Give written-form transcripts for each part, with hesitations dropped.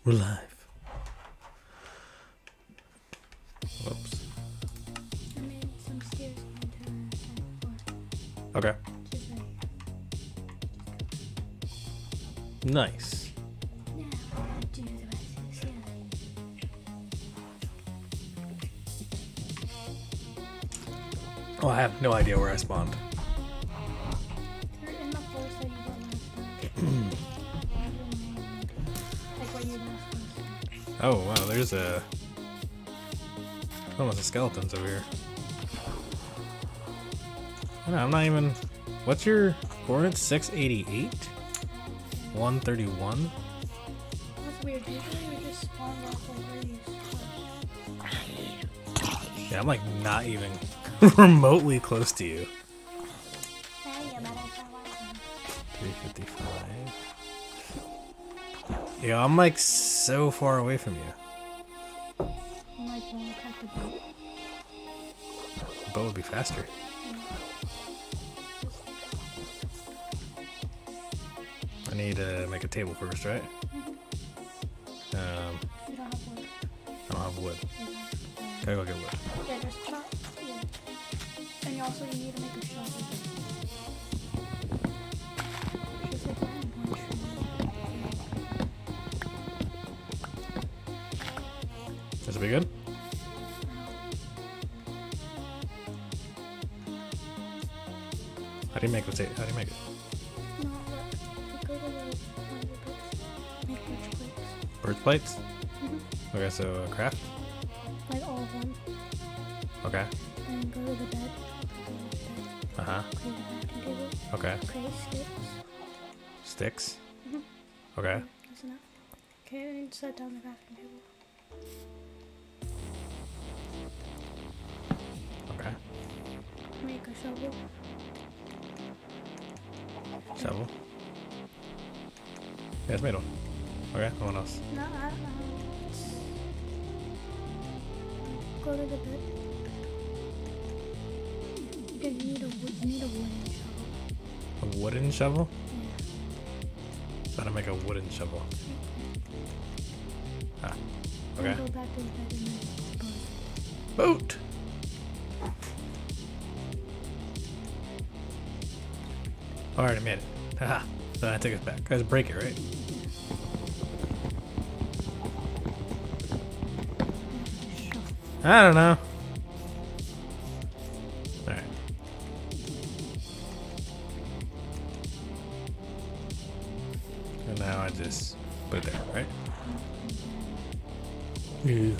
We're live. Whoops. I made some stairs into the floor. Okay. Just right Nice. here. Now I'm gonna do the rest of the ceiling. Oh, I have no idea where I spawned. You're in the forest that you were last time. Like where you last time. Oh, wow, there's almost a skeletons over here. I know, I'm not even... What's your coordinates? 688? 131? That's weird. Usually we just spawn off like where you start. Yeah, I'm like not even remotely close to you. Hey, I'm at a 355. Yeah, I'm like so far away from you. I'm like, when I crack the boat. The boat would be faster. I need to make a table first, right? You don't have wood. I don't have wood. Gotta go get wood. Yeah, just chop. Yeah. And you also need to make a shovel. Just like that and one tree. This will be good? How do you make the table? How do you make it? No, look. Go to the one of the books. Make which plates. Bird plates? Mm-hmm. Okay, so craft? Like all of them. Okay. And go to the bed. Uh-huh. Create a crafting table. Okay. Create sticks. Sticks? Mhm. Okay. That's enough. Okay, and set down the crafting table. Okay. Make a shovel. Shovel. Yeah, it's made one. Okay, no one else. No, I don't know. Go to the bed. You need a wooden shovel. A wooden shovel? Yeah. So how to make a wooden shovel? Ah. Okay. And go back to the bed and then Boat! Alright, I made it. Haha. So I take it back. Guys, break it, right? shuffle. I don't know. Alright. And now I just put it there, right? Yeah.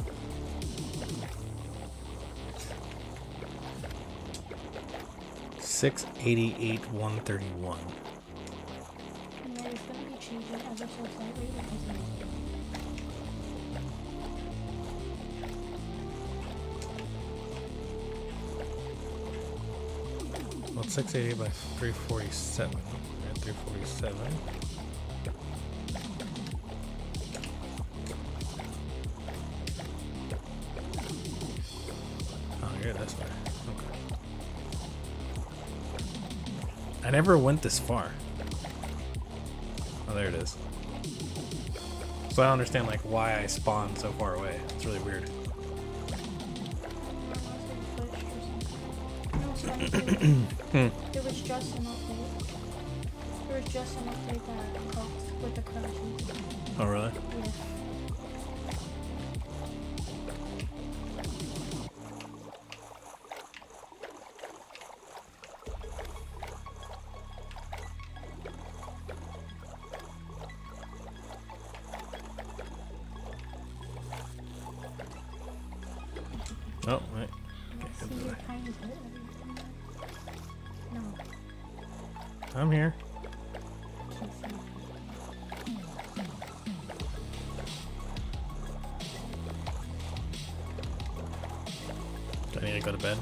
$688 $131. And then it's gonna be changing ever so slightly because of Well, it's 688 by 347. Right, 347. Oh, you're this way. Okay. I never went this far. Oh, there it is. So I don't understand like why I spawned so far away. It's really weird. There was just an update. There was just an update that helped with the crashing. Oh, really? Yeah. Oh, wait. See your tiny bit of everything. No, I'm here. can't see. Do I need to go to bed?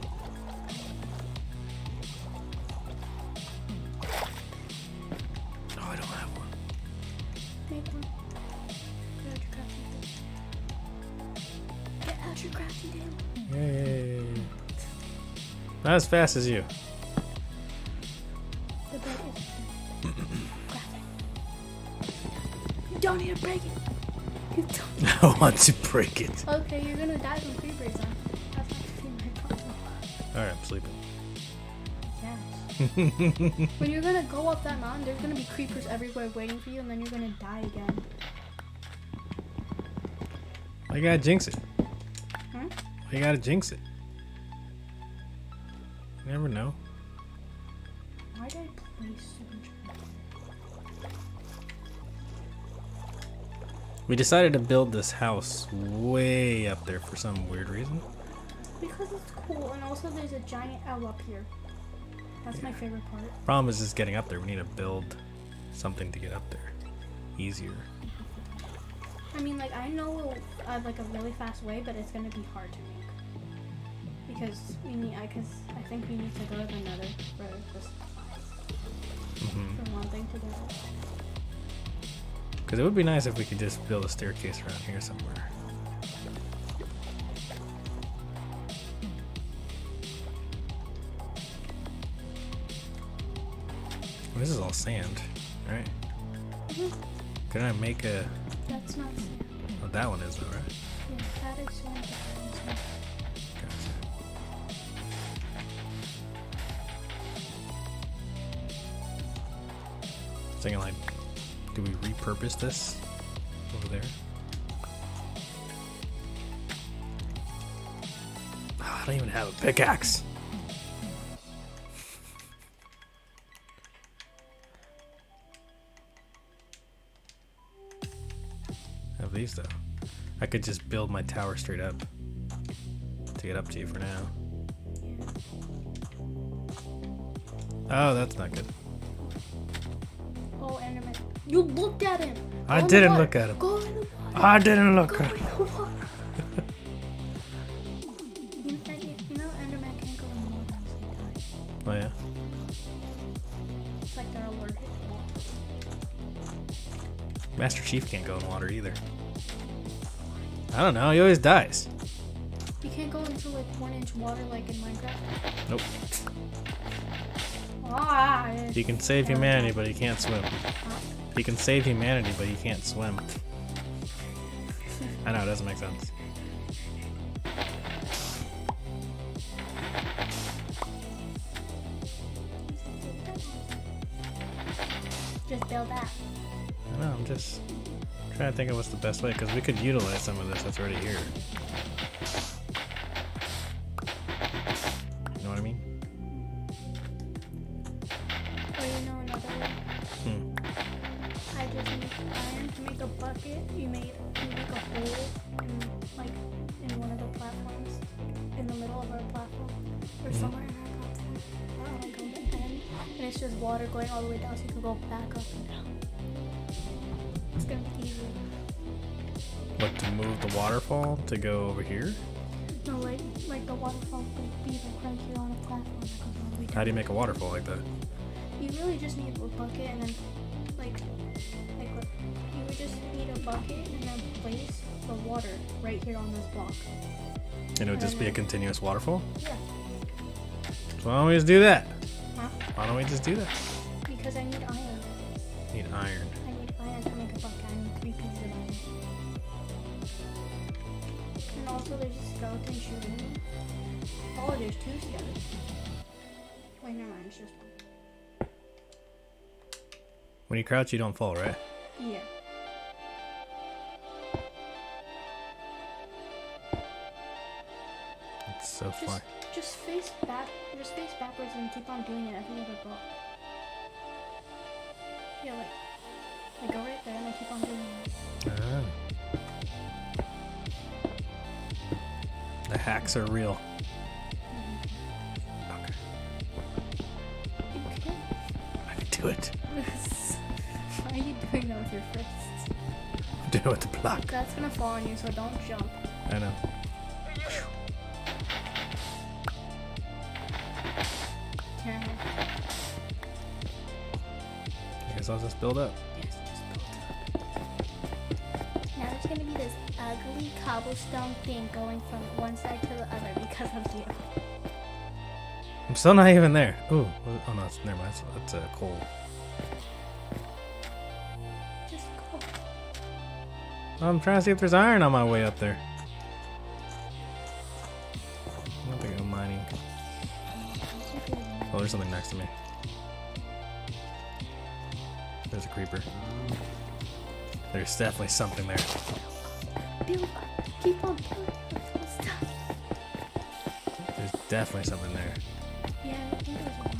Oh, I don't have one. Make one. Get out your crafting table. Get out your crafting table. Yay. Not as fast as you. The bed is crafting. You don't need to break it. You don't. I want to break it. Okay, you're gonna die from creepers then. That's not gonna be my problem. Alright, I'm sleeping. Yes. When you're gonna go up that mountain, there's gonna be creepers everywhere waiting for you, and then you're gonna die again. Why you gotta jinx it? Hmm? Why you gotta jinx it? You never know. Why did I place so much? We decided to build this house way up there for some weird reason. Because it's cool, and also there's a giant L up here. That's my favorite part. Problem is just getting up there. We need to build something to get up there. Easier. I mean, like, I know like a really fast way, but it's gonna be hard to make. Because I think we need to go to the Nether for this. For one thing to do it. Because it would be nice if we could just build a staircase around here somewhere. This is all sand, right? Can I make a... That's not sand. Oh, that one is though, right? Yeah, that is sand. Gotcha. Thinking like, do we repurpose this over there? Oh, I don't even have a pickaxe. I have these though. I could just build my tower straight up to get up to you for now. Oh, that's not good. Oh, Enderman. You looked at him! I didn't look at him. Go in the water. I didn't look at him. You know Enderman can't go in the water unless they die. Oh yeah? It's like they're allergic. Master Chief can't go in water either. I don't know, he always dies. You can't go into like 1-inch water like in Minecraft. Nope. Ah, He can save humanity, but he can't swim. He can save humanity, but he can't swim. I know, it doesn't make sense. just build that. I know, I'm just trying to think of what's the best way, because we could utilize some of this that's already here. You know what I mean? Oh, you know another way? I just need iron to make a bucket. You make a hole in one of the platforms, in the middle of our platform, or somewhere in our platform. Or on like the end, and it's just water going all the way down, so you can go back up and down. It's gonna be easy. What, to move the waterfall to go over here? No, like the waterfall would be like right here on a platform that goes all the way down. How do you make a waterfall like that? You really just need a bucket and then like look, you would just need a bucket and then place the water right here on this block. And it would just be a continuous waterfall? Yeah. So why don't we just do that? Huh? Why don't we just do that? Because I need iron. Need iron. I need iron to make a bucket. I need 3 pieces of iron. And also there's a skeleton shooting me. Oh, there's 2 skeletons. Wait, never mind, it's just 1. When you crouch, you don't fall, right? Yeah. It's so fun. Just face backwards and keep on doing it every other block. Yeah, like go right there and then keep on doing it. The hacks are real. Okay. You can. I can do it. Why are you doing that with your fists? Do it with the block. That's gonna fall on you, so don't jump. I know. Here. I guess I'll just build up. Yes, just build up. Now there's gonna be this ugly cobblestone thing going from one side to the other because of you. I'm still not even there. Ooh. Oh no, never mind. That's coal. Just go. I'm trying to see if there's iron on my way up there. I don't think I'm mining. Oh, there's something next to me. There's a creeper. There's definitely something there. Build up. Keep on building up stuff. There's definitely something there. Yeah, I think there's one.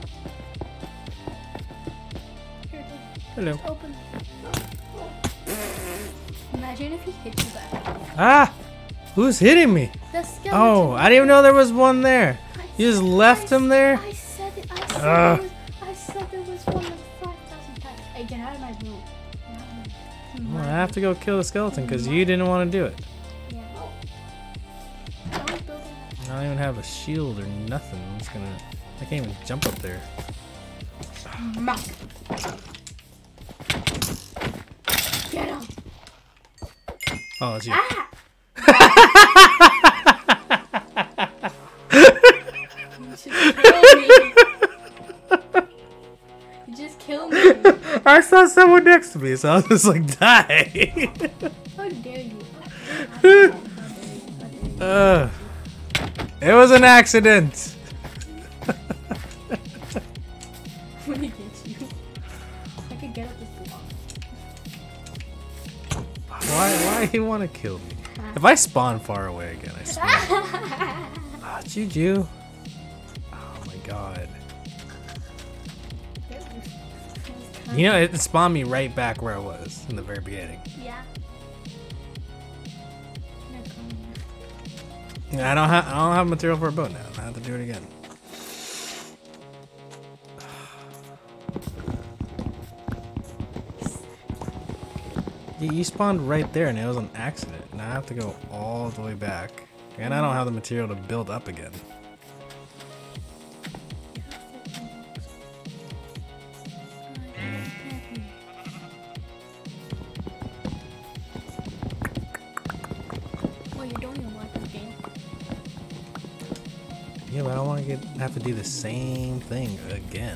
Here, Hello. just open. Imagine if he hit you back. Ah! Who's hitting me? The skeleton. Oh, I didn't even know there was one there. You just left him there? I said it. I said there was one with 5,000 times. Hey, get out of my room. Well, I have to go kill the skeleton because you didn't want to do it. Yeah. I don't even have a shield or nothing. I'm just gonna. I can't even jump up there. Get him. Oh, it's you. Ah! You just killed me. I saw someone next to me, so I was just like, die. How dare you? It was an accident. Let me get you. I could get up this block. Why do you want to kill me? If I spawn far away again, I swear. Ah, Juju. Oh my god. You know, it spawned me right back where I was in the very beginning. Yeah. I don't have material for a boat now. I have to do it again. You spawned right there and it was an accident. Now I have to go all the way back. And I don't have the material to build up again. Well, you don't even like this game. Yeah, but I don't want to have to do the same thing again.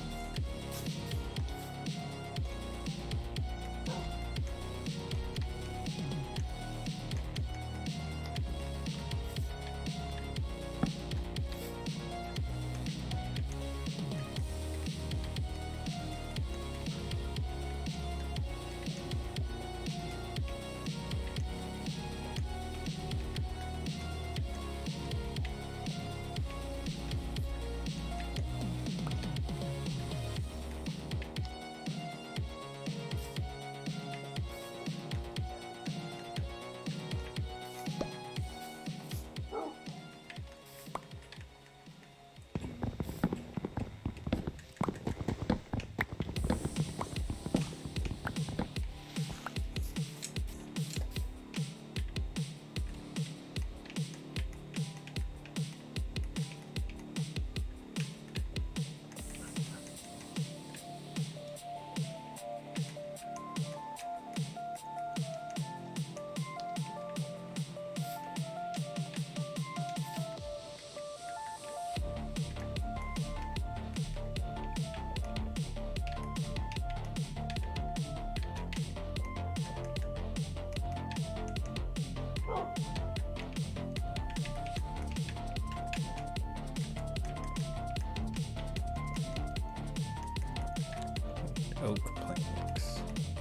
Oak planks.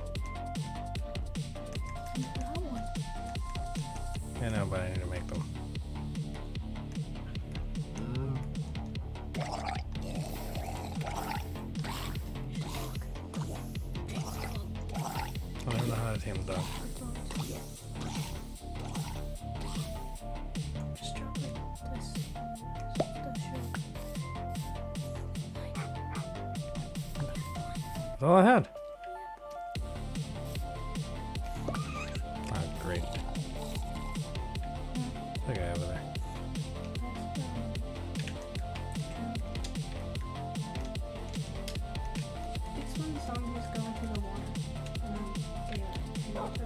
I know, but I need to make them. I don't know how to tame the dog. Just drop it. That's all I had. Ah, great. The guy over there. This one zombies go into the water. And then they water.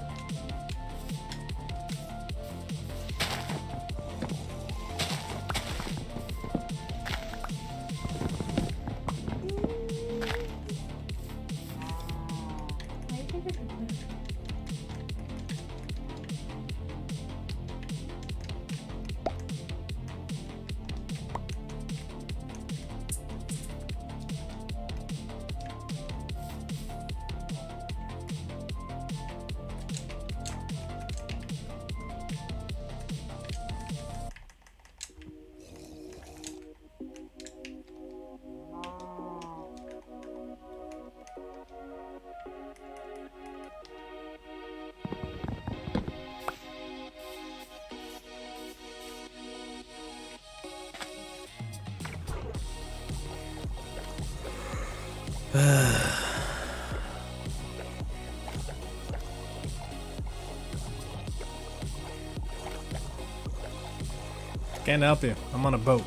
Can't help you. I'm on a boat.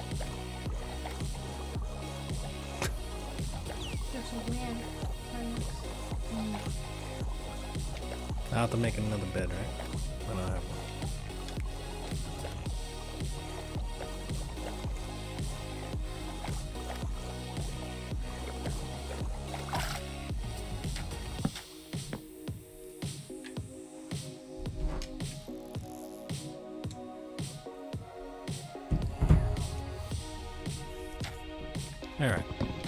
I'll have to make another bed, right? I don't have one. All right.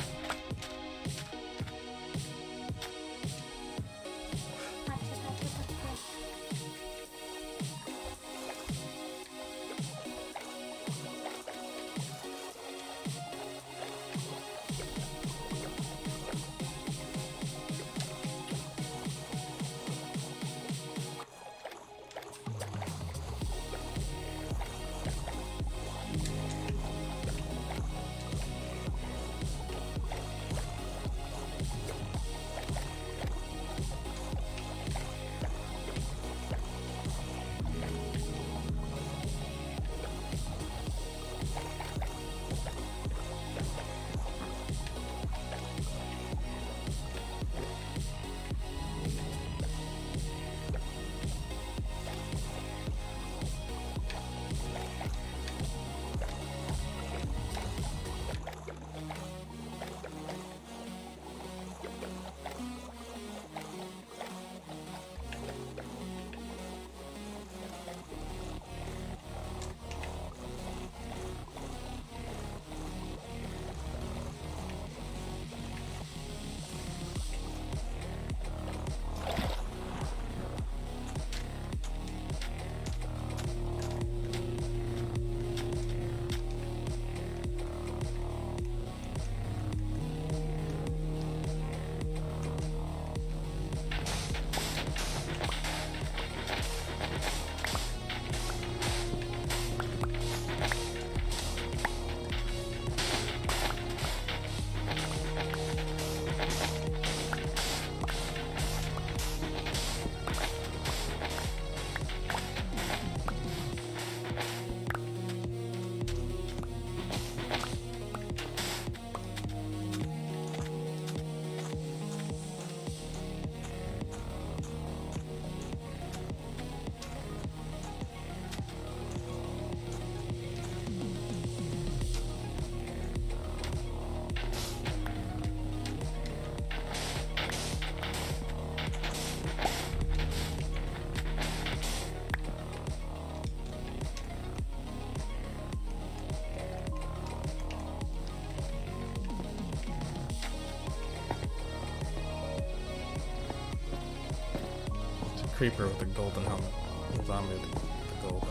Creeper with a golden helmet. The zombie with the gold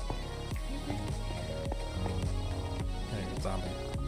helmet. Hey, zombie.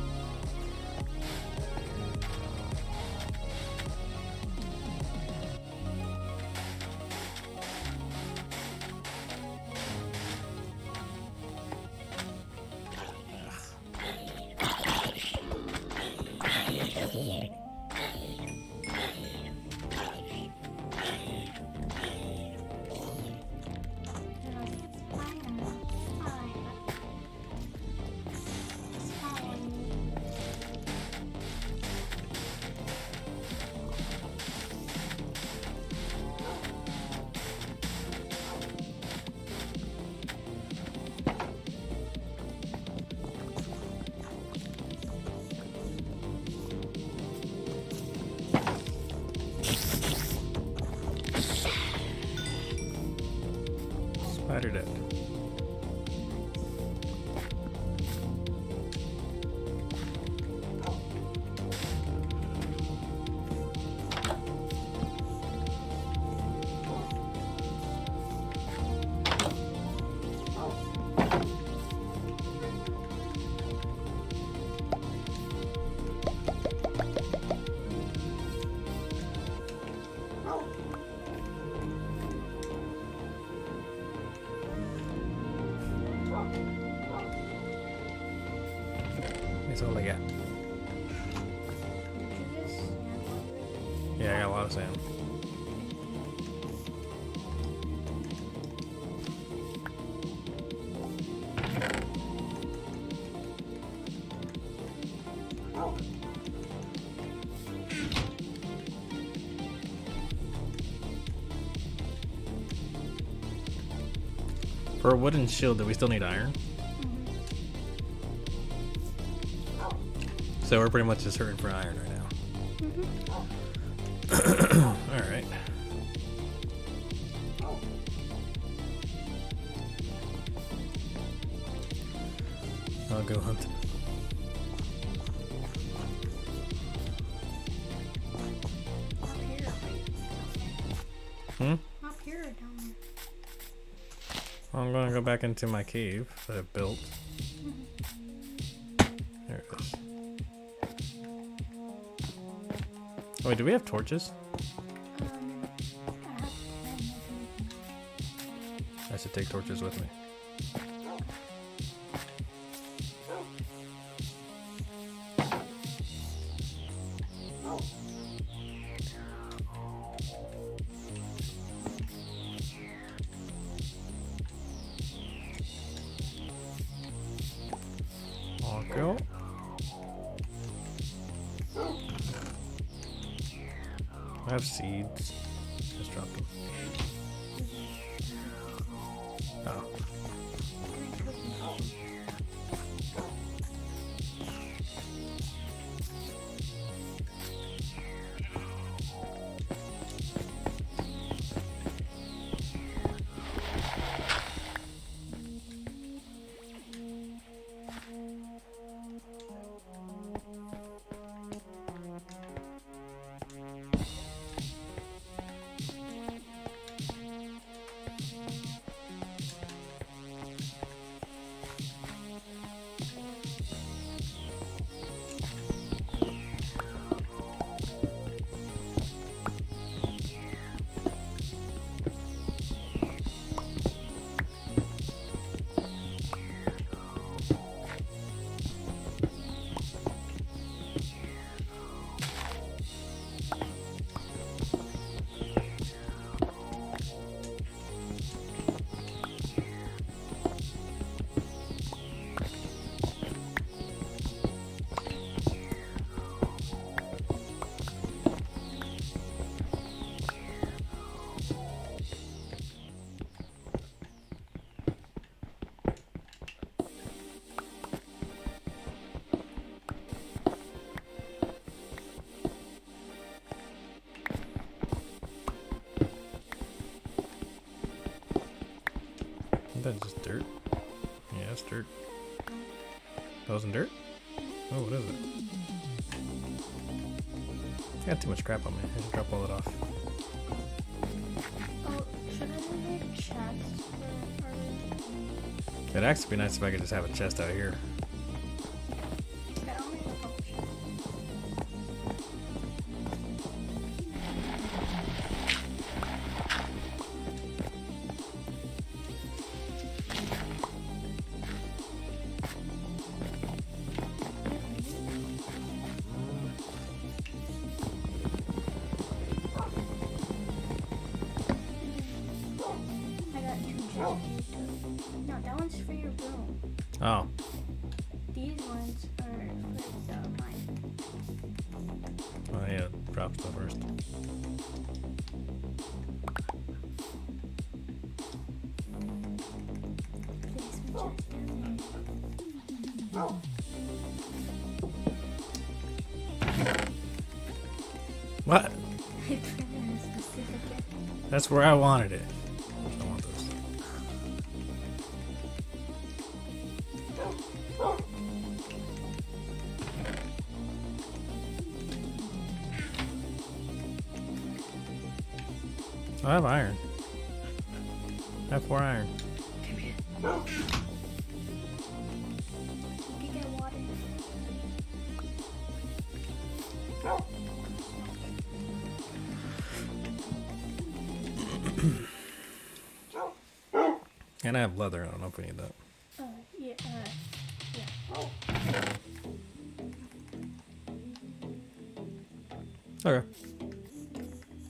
Spider dead. That's all I got. lot of sand. For a wooden shield, do we still need iron? So we're pretty much just hurting for iron right now. Alright. I'll go hunt. Up here. Hmm? Up here or down there? I'm gonna go back into my cave that I've built. There it is. Oh, wait, do we have torches? I should take torches with me. I'll go. I have seeds. Just drop them. Oh. That's just dirt. Yeah, it's dirt. That wasn't dirt? Oh, what is it? I got too much crap on me. I should drop all it off. Oh, should I make a chest for our... It'd actually be nice if I could just have a chest out here. I don't make a potion. I got 2 chests. No, that one's for your room. Oh. These ones are for mine. Oh yeah, drop stuff first. What? That's where I wanted it. I want this. I have iron. I have 4 iron. You get water. And I have leather. I don't know if we need that. Yeah, yeah. Okay.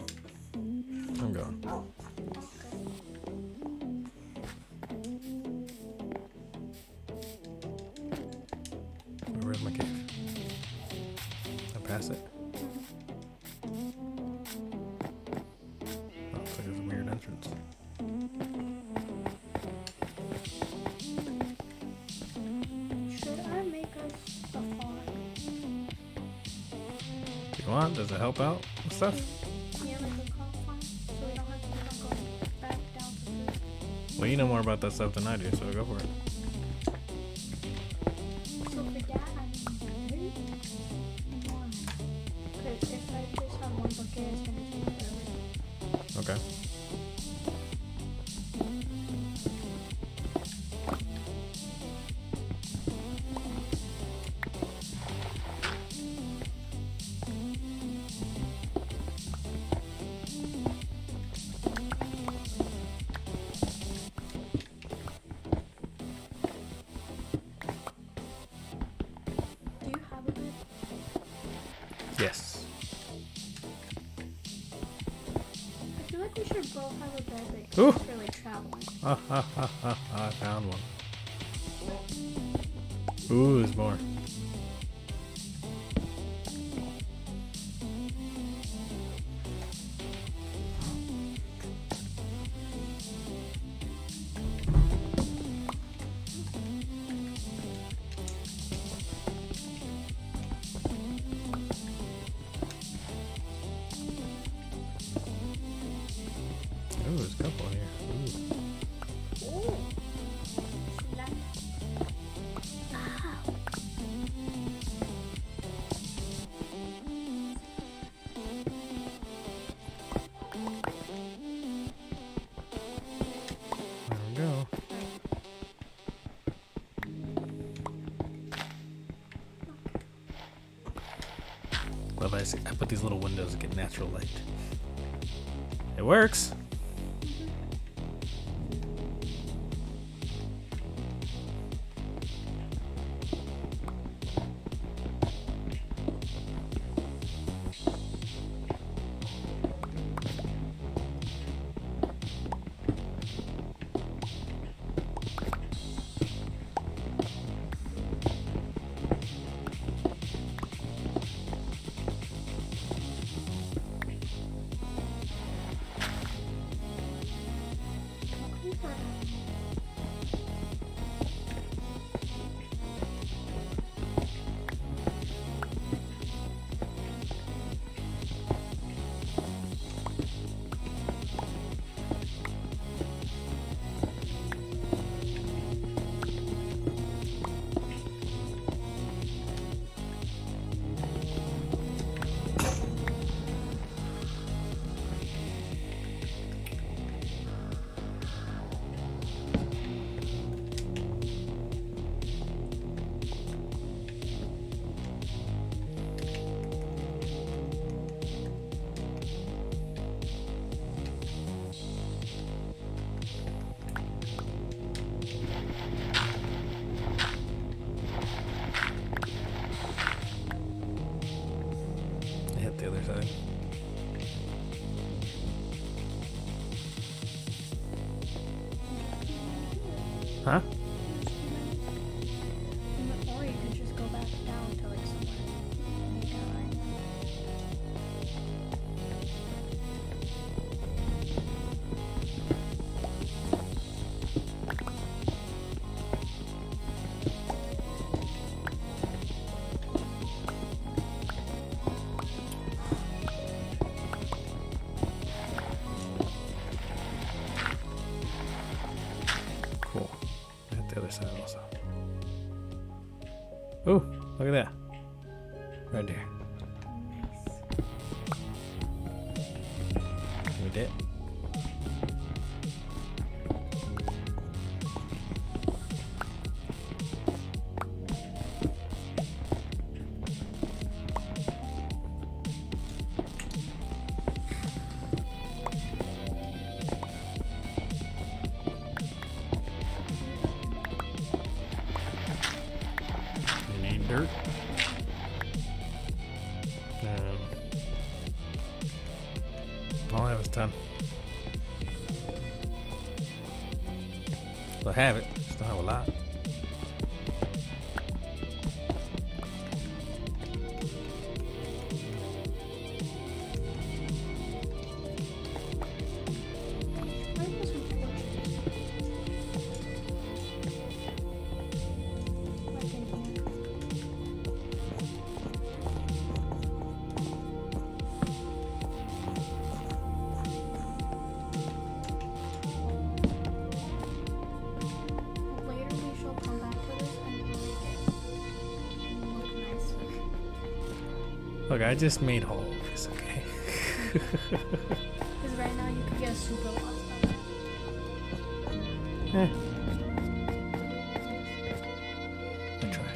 bypass it. Oh, looks like there's a weird entrance. Should I make us a farm? Do you want? Does it help out with stuff? Yeah, like a cow farm, so we don't have to keep on going back down to food. Well, you know more about that stuff than I do, so go for it. So for that, I need one. Because if I just have one bucket, it's gonna take forever. Okay. Do you have a bed? Yes. I feel like we should both have a bed like, Ooh. for like traveling. I found one. Ooh, there's more. Ooh, there's a couple in here. Ooh. Ooh. Ah. There we go. Love I put these little windows to get natural light. It works. Hit the other side. Huh? Or you could just go back down to like somewhere. Down. Cool. Hit the other side also. Ooh, look at that. Right there. We did. You need dirt. All I have is 10. I have it, just don't have a lot. Look, I just made holes, okay? Because right now you could get super lost on that. Eh. I tried.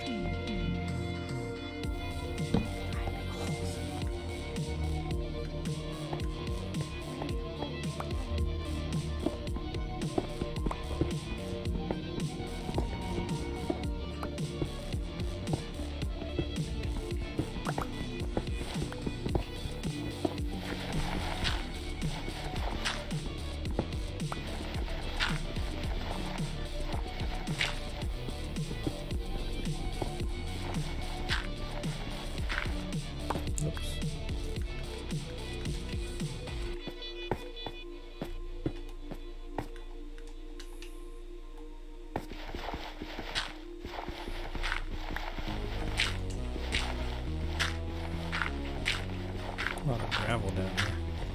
A lot of gravel down here.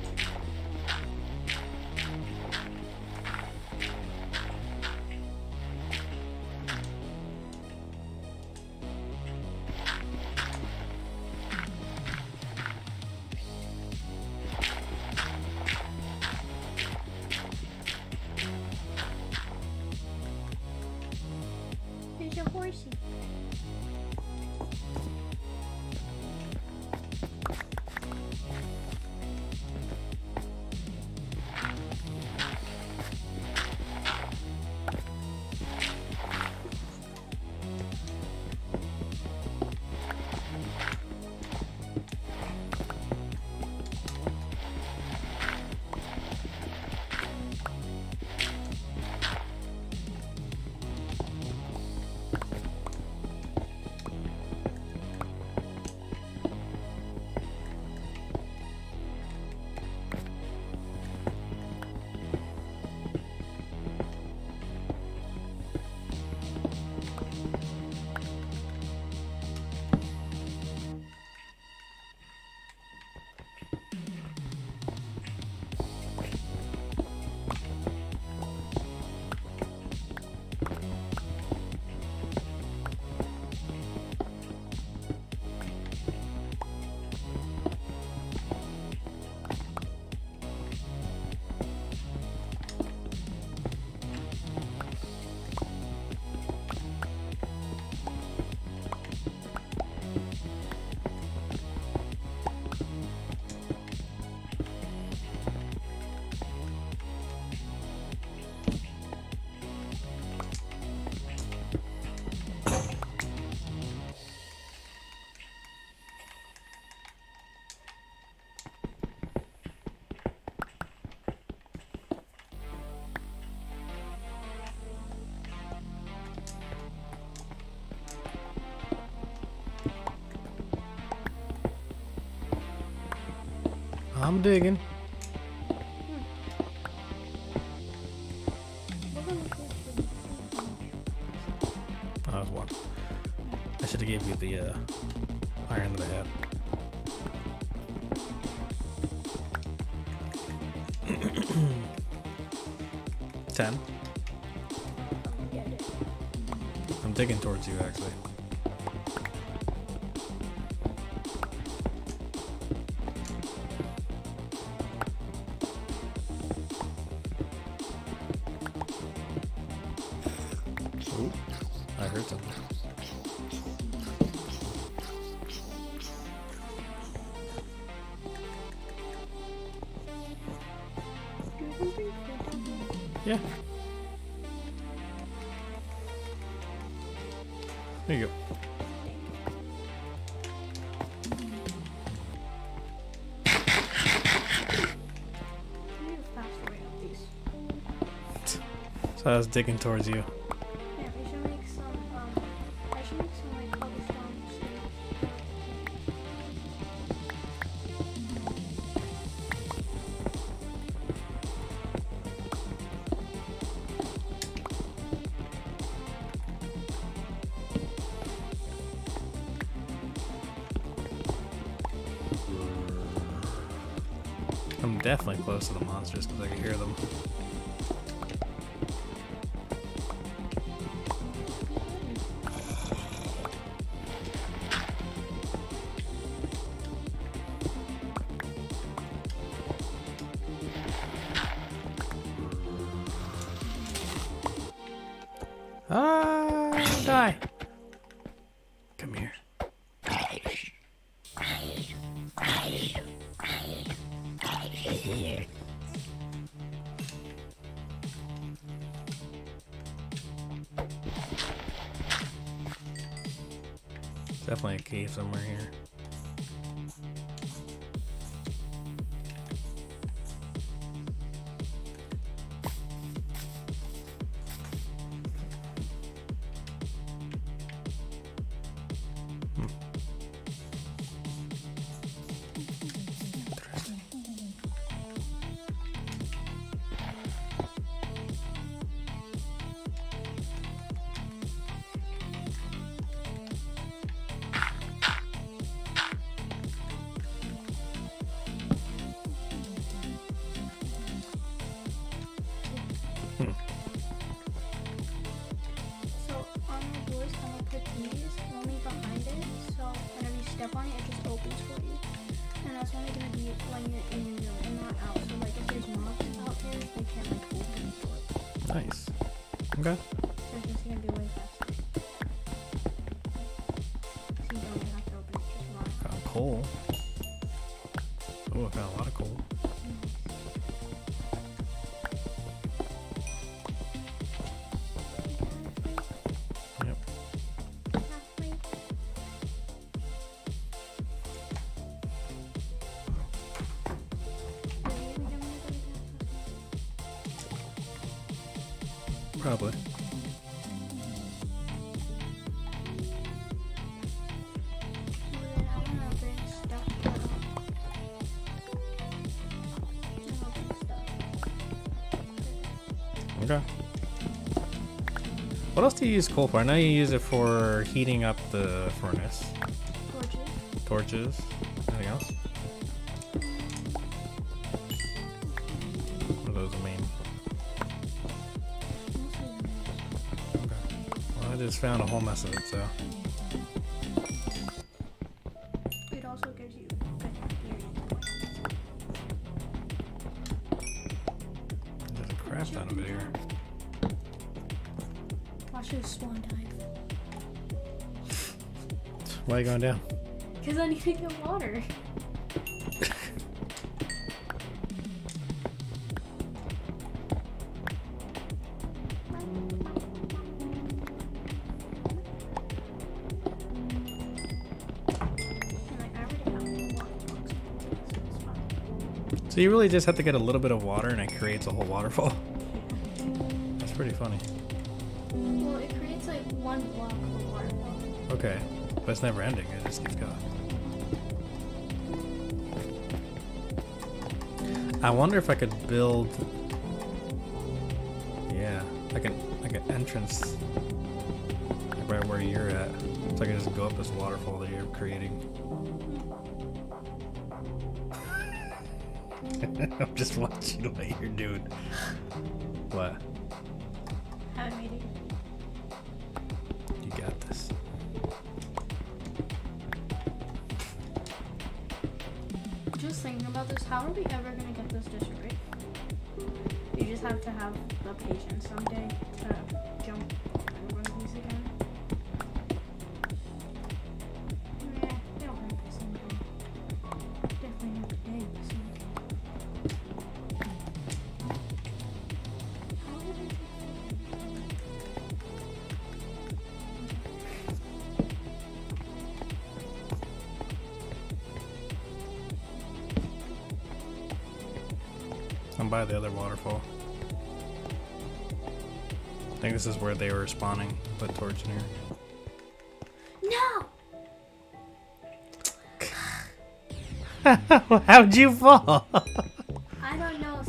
Here's your horsey. I'm digging. Oh, that was one. I should have gave you the iron that I had. Ten. I'm digging towards you, actually. Ooh, I heard something. Yeah. There you go. So I was digging towards you. Yeah, we should make some, I should make some like cobblestone stairs. I'm definitely close to the monsters because I can hear them. Ah, die. Come here. Definitely a cave somewhere here. So on the doors, I'm gonna put these only behind it. So whenever you step on it, it just opens for you. And that's only gonna be when you're in your room and not out. So like if there's mobs out there, they can't like open the door. Nice. Okay. So it's just gonna be way faster. So you don't have to open it, just lock. Found coal. Oh, I found a lot of coal. Yep. Probably. Okay. What else do you use coal for? I know you use it for heating up the furnace. Torches. Anything else? What are those the main? Okay. Well, I just found a whole mess of it, so. It also gives you There's a crap ton of it here. watch this swan dive. Why are you going down? Because I need to get water. So you really just have to get a little bit of water and it creates a whole waterfall. That's pretty funny. Well, it creates like one block of waterfall. Okay, but it's never ending. It just keeps going. I wonder if I could build. Yeah, like an entrance right where you're at, so I can just go up this waterfall that you're creating. I'm just watching what you're doing. What? Haven't made it. You got this. Just thinking about this, how are we ever gonna get this destroyed? You just have to have the patience someday to jump over these again. Yeah, they'll happen someday. Definitely not today, but someday. I'm by the other waterfall. I think this is where they were spawning. Put torch in here. No! How'd you fall? I don't know,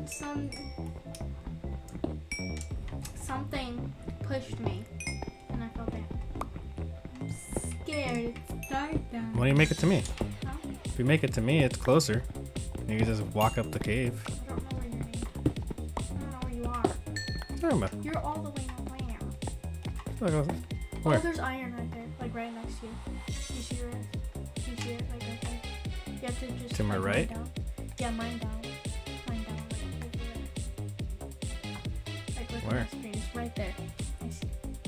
something pushed me and I fell down. I'm scared. It's dark down. Why don't you make it to me? Huh? If you make it to me, it's closer. You can just walk up the cave. I don't know where you're in. I don't know where you are. What are you talking about? You're all the way nowhere. Look, Oh, where? there's iron right there, like right next to you. You see it? You see it, like right there. You have to just. To my like, right? Mine down. Yeah, mine down. Mine down. Like over there. Like look Where? at my screen. It's right there. I see.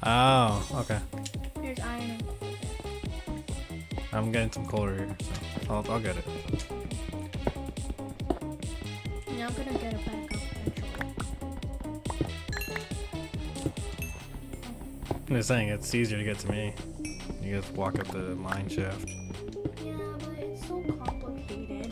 Oh, okay. There's iron and coal. I'm getting some coal here, so I'll get it. Yeah, I'm gonna get it back up eventually. I'm just saying, it's easier to get to me. You just walk up the mine shaft. Yeah, but it's so complicated.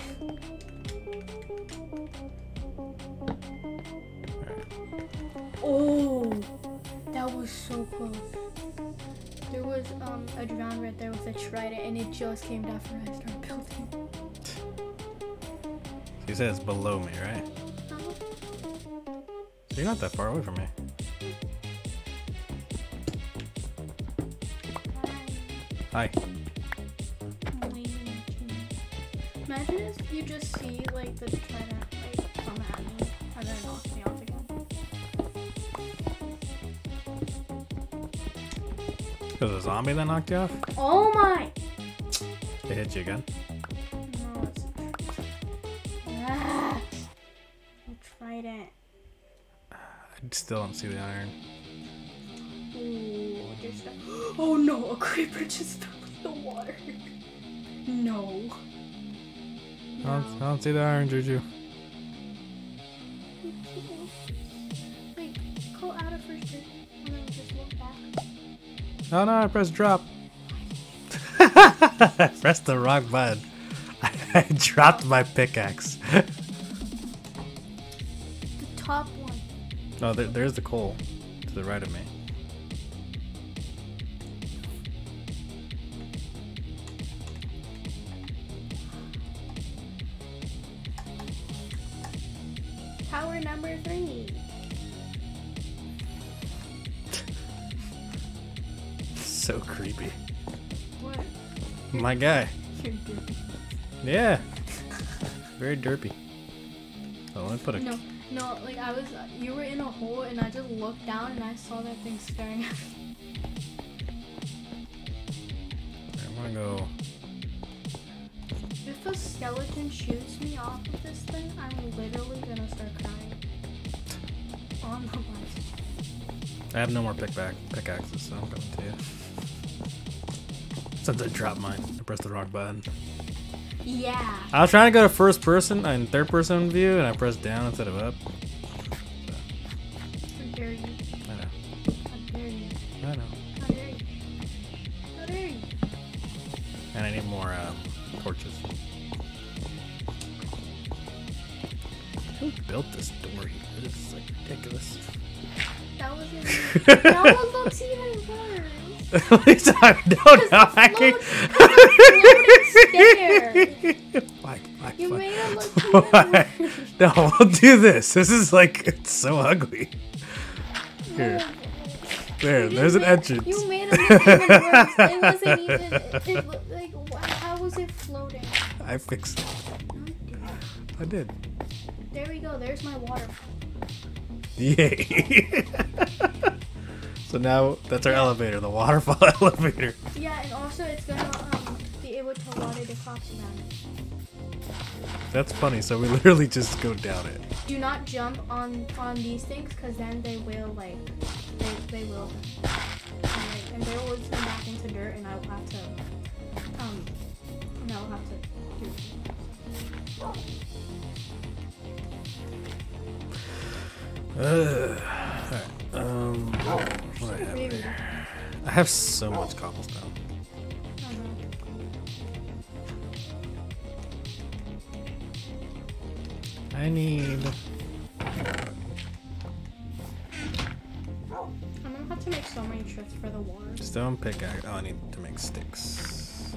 Oh, that was so close. There was a drown right there with a trident, and it just came down after I started building. You said it's below me, right? So you're not that far away from me. Hi. Imagine if you just see like the trident like come at me and then knock me off again. Was it a zombie that knocked you off? Oh my! They hit you again? No, it's a trident. I still don't see the iron. Ooh, there's that. Oh no, a creeper just fell in the water. No. I don't see the iron, Juju. Like, go out of first turn and then just look back. Oh no, I pressed drop. I pressed the wrong button. I dropped my pickaxe. The top one. Oh, there's the coal to the right of me. Tower number 3. So creepy. What? My guy. You're dirty. Yeah. Very derpy. Oh, let me put a... No, like you were in a hole and I just looked down and I saw that thing staring at me. I'm gonna go... If a skeleton shoots me off of this thing, I'm literally gonna start crying. On the left. I have no more pickaxes, so I'm coming to you. Since I dropped mine, I pressed the wrong button. Yeah. I was trying to go to first person and third person view, and I pressed down instead of up. How dare you? I know. How dare you? I know. How dare you? How dare you? And I need more torches. Who built this door here? This is like ridiculous. That looks even worse. At least I don't know. I can... Why? You made it look Why? even worse. No, we'll do this. This is like, it's so ugly. Here. There's an entrance. You made it look even worse. It wasn't even. It looked like, how was it floating? I fixed it. I did. There we go. There's my waterfall. Yay. So now that's our elevator, the waterfall elevator. Yeah, and also it's gonna be able to water the crops around it. That's funny. So we literally just go down it. Do not jump on these things, because then they will like they will and they will turn back into dirt, and I'll have to do it. Alright. What do I have here? I have so much cobblestone. I need... I'm gonna have to make so many trips for the water. Stone pickaxe. Oh, I need to make sticks.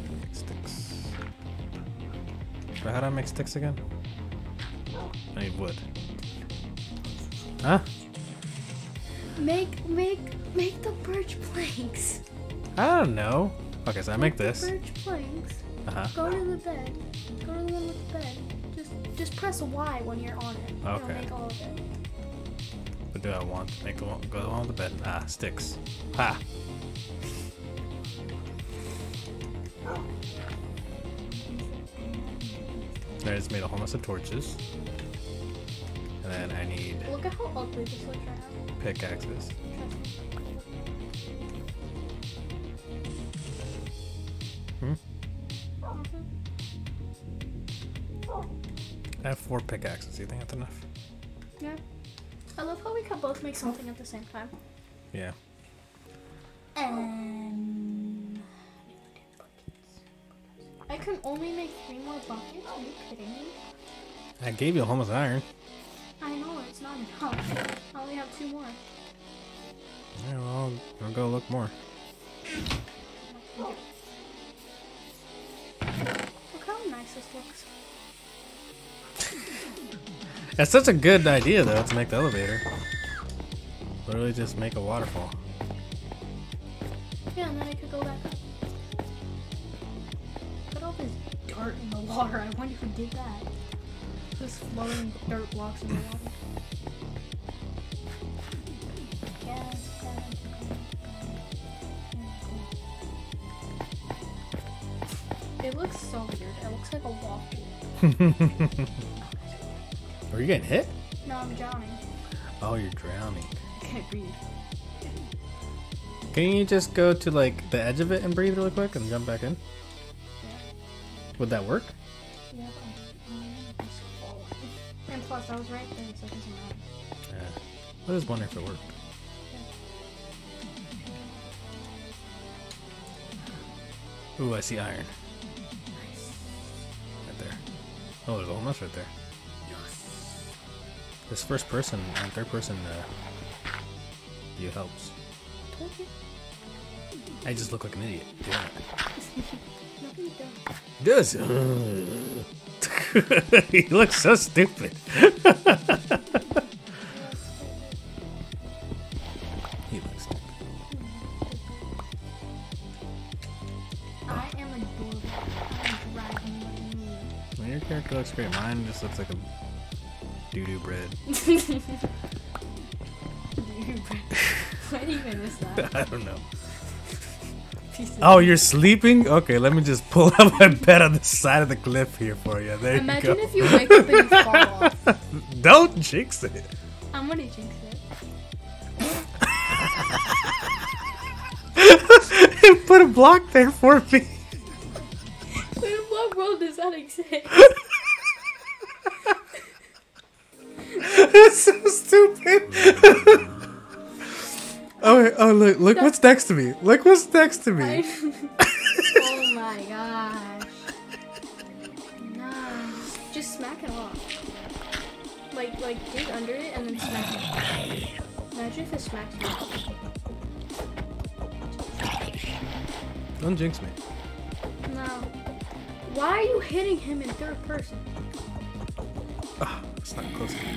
But how do I make sticks again? I need wood. Huh? Make the birch planks. I don't know. Okay, so I make this. Birch planks. Uh-huh. Go to the bed. Go to the one with the bed. Just press Y when you're on it. Okay. It'll make all of it. What do I want? Make the one go on the bed. Ah, sticks. Ha! I just made a whole mess of torches. And then I need Look at how ugly this looks right now. pickaxes. Hmm? I have 4 pickaxes. Do you think that's enough? Yeah. I love how we can both make something at the same time. Yeah. And I can only make 3 more buckets. Are you kidding me? I gave you almost iron. I know it's not enough. I only have 2 more. Yeah, well, I'll go look more. Look how nice this looks. That's such a good idea, though, to make the elevator. Literally just make a waterfall. Yeah, and then I could go back up. Look at all this dirt in the water. I wonder who did that. Just floating dirt blocks in the water. It looks so weird. It looks like a waffle. Are you getting hit? No, I'm drowning. Oh, you're drowning. I can't breathe. Can you just go to like the edge of it and breathe really quick and jump back in? Yeah. Would that work? Yeah, but just fall. And plus, I was right there, so it doesn't matter. Yeah. I just wonder if it worked. Ooh, I see iron. Nice. Right there. Oh, there's almost right there. This first person and third person view helps. Told you. I just look like an idiot. Yeah. No, you don't. Does he looks so stupid. He looks stupid. I am adorable. I'm dragging my knee. Well, your character looks great. Mine just looks like a doo-doo bread. What even is that? I don't know. Oh, you're sleeping? Okay, let me just pull up my bed on the side of the cliff here for you. There Imagine you go. if you wake up and you fall off. Don't jinx it. I'm gonna jinx it. You put a block there for me. In what world does that exist? It's so stupid. Oh, look what's next to me. Look what's next to me. Oh my gosh. Nah. Just smack it off. Like dig under it and then smack it off. Imagine if it smacks you off. Don't jinx me. No. Why are you hitting him in third person? Oh, it's not close to me.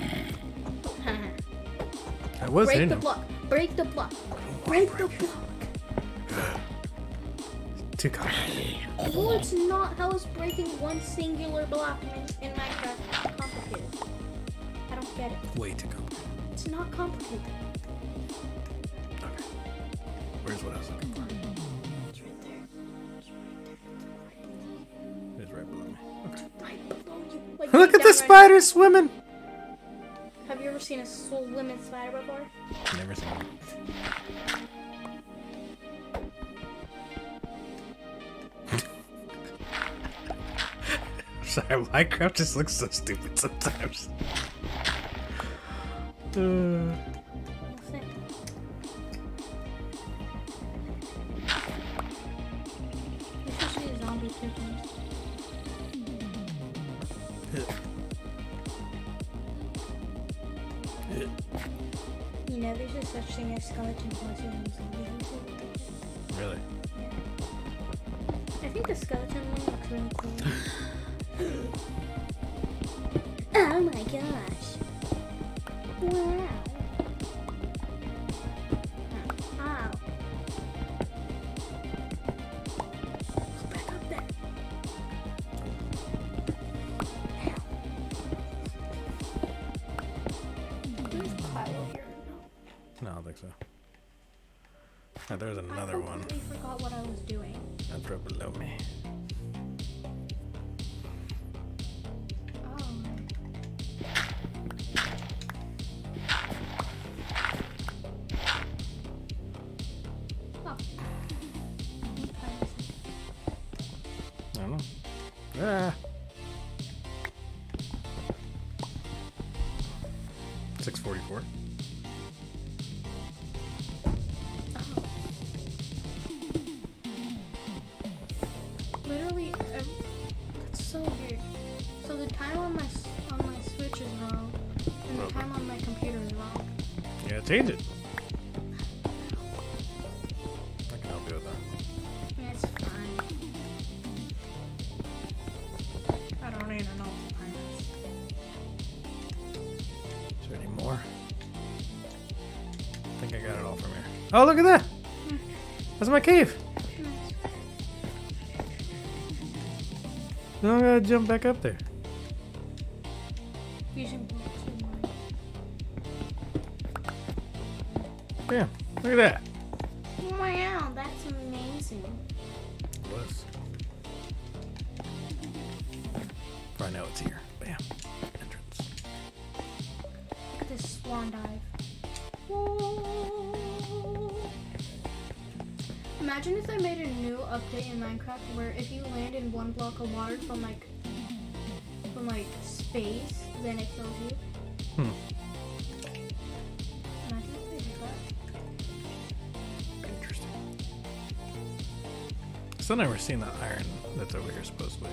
I was Break hitting the him. block. Break the block. Break the block. Too complicated. No, it's not. How is breaking one singular block in Minecraft complicated? I don't get it. Way too complicated. It's not complicated. Okay. Where's what I was looking for? It's right there. It's It's right below me. Okay. right below you. Like, Look at down the spider swimming. Have you ever seen a swimming spider before? Never seen one. Sorry, Minecraft just looks so stupid sometimes. We'll see. You should see a zombie chickens. You know, there's a such thing as skeleton horses and zombie horses. Really? I think the skeleton one looks really cool. Oh my gosh. Wow. Ow. Go back up there. There's Kyle here. No, I don't think so. Oh, there's another I one. completely forgot what I was doing. That's right below me. Oh. Ah. 644. Literally, it's so weird. So the time on my Switch is wrong, and the time on my computer is wrong. Yeah, change it. I can help you with that. Yeah, it's fine. I don't even know what the time is. Is there any more? I think I got it all from here. Oh, look at that! That's my cave. Now I gotta jump back up there. Bam! Look at that. Wow, that's amazing. It was. Right now it's here. Bam. Entrance. Look at this swan dive. Whoa. Imagine if they made a new update in Minecraft where if you land in one block of water from space, then it kills you. Imagine if they did that. Interesting. Still never seen that iron that's over here supposedly.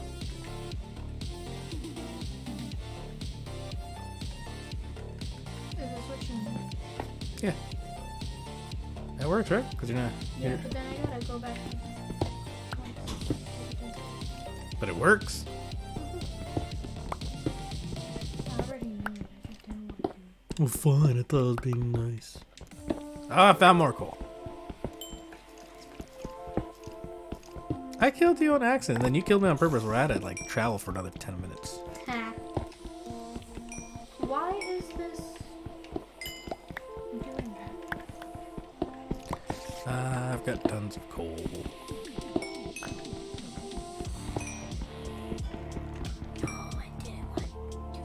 Is this what you mean? Yeah. That works, right? Because you're not. Yeah, but then I gotta go back. But it works. I already knew it. I just didn't want to do it. Well, fine. I thought it was being nice. Oh, I found more coal. I killed you on accident, then you killed me on purpose. Where I had to like travel for another 10 minutes. Ha. Why is this doing that? I've got tons of coal. Oh, I didn't want to do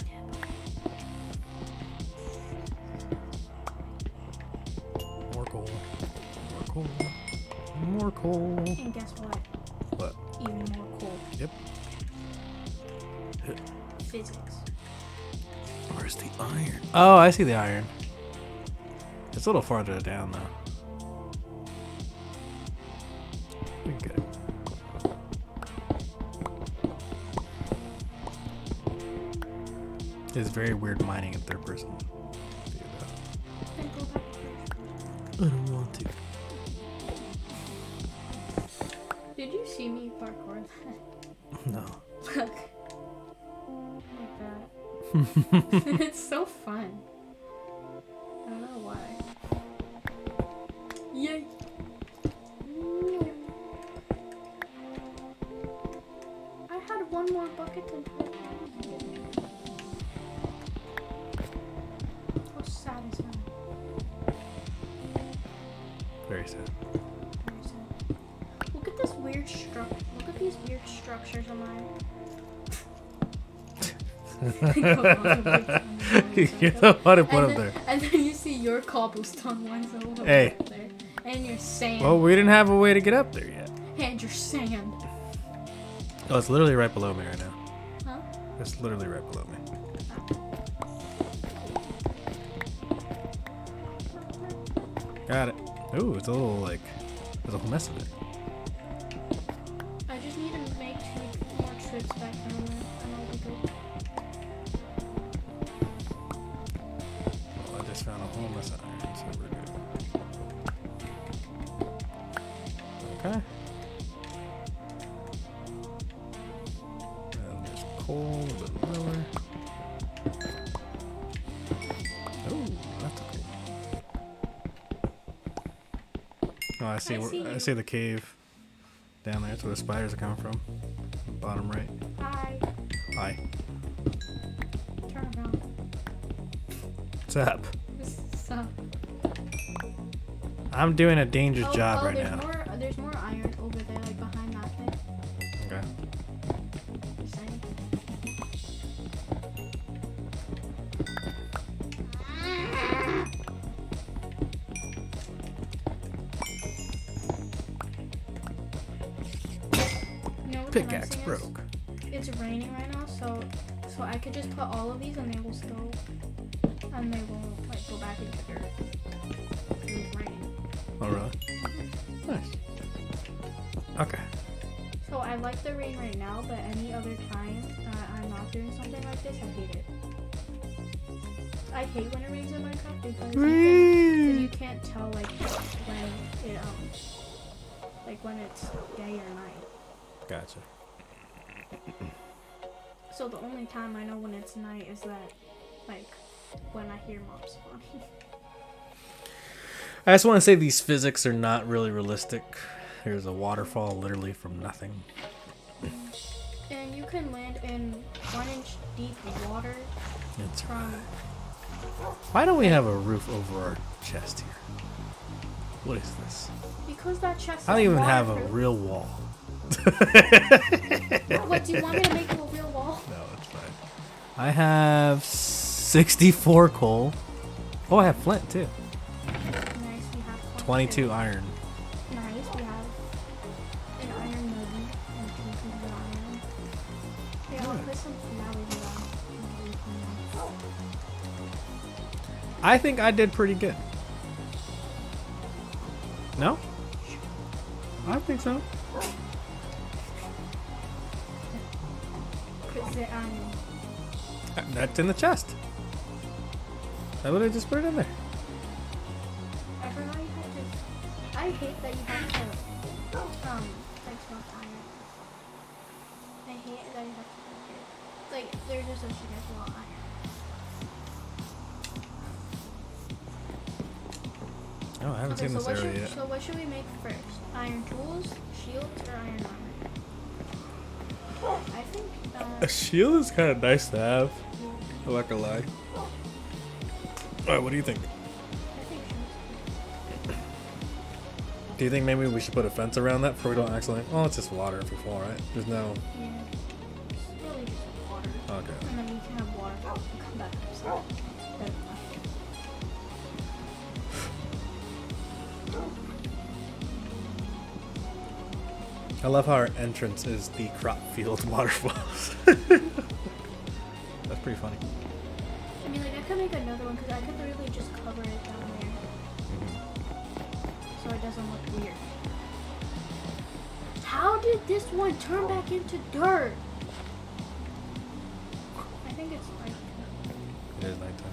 that. More coal. More coal. More coal. And guess what? What? Even more cool. Yep. Physics. Where's the iron? Oh, I see the iron. It's a little farther down though. We can get it. It's very weird mining in third person. Then go back. I don't want to. Did you see me parkour that? No. Look. Like that. It's so fun. I don't know why. Yay! I had one more bucket to put. How sad is that? Very sad. Very sad. Look at this weird Look at these weird structures of mine. You're the one to put them there. And then you see your cobblestone ones over Hey. there. And your sand. Well, we didn't have a way to get up there yet. And your sand. Oh, it's literally right below me right now. Huh? It's literally right below me. Got it. Ooh, it's a little like, there's a whole mess of it. I just need to make 2 more trips back down there. And I'll be good. Well, I just found a whole mess of iron, so we're good. Okay. And there's coal a bit lower. Oh, that's cool. Oh, I see. I see the cave down there. That's where the spiders are coming from. Bottom right. Hi. Hi. Turn around. What's up? What's up? I'm doing a dangerous job right there's now. There's more iron over there, like behind that thing. Okay. Just saying. You know what the nice Pickaxe thing is? broke. it's raining right now, so I could just put all of these and they will still, and they will like go back into dirt. It's raining. Oh really? Nice. Okay. So I like the rain right now, but any other time that I'm not doing something like this, I hate it. I hate when it rains in Minecraft because you can't tell like when it like when it's day or night. Gotcha. So the only time I know when it's night is that like when I hear mobs spawning. I just want to say these physics are not really realistic. There's a waterfall literally from nothing. And you can land in 1 inch deep water. It's from. Why don't we have a roof over our chest here? What is this? Because that chest. I don't is even have a waterproof. real wall. What, do you want me to make you a real wall? No, it's fine. I have 64 coal. Oh, I have flint too. Nice, we have 22 iron. Nice, we have an iron nugget and 2 pieces of iron. Okay, I'll put some flowers around. I think I did pretty good. No? I think so. Is it That's in the chest. I literally just put it in there. I forgot you had to. I hate that you have to like smoke iron. I hate that you have to make it. Like there's just a schedule of iron. Oh, I haven't seen this area yet. So what should we make first? Iron tools, shields, or iron armor? I think A shield is kind of nice to have. I'm not gonna lie. Alright, what do you think? I think shields. Do you think maybe we should put a fence around that before we don't accidentally? Oh, it's just water if we fall, right? There's no. Yeah. It's really just water. Okay. And then we can have water and come back upside. I love how our entrance is the crop field waterfalls. That's pretty funny. I mean, like, I could make another one because I could literally just cover it down there. So it doesn't look weird. How did this one turn back into dirt? I think it's like. It is nighttime.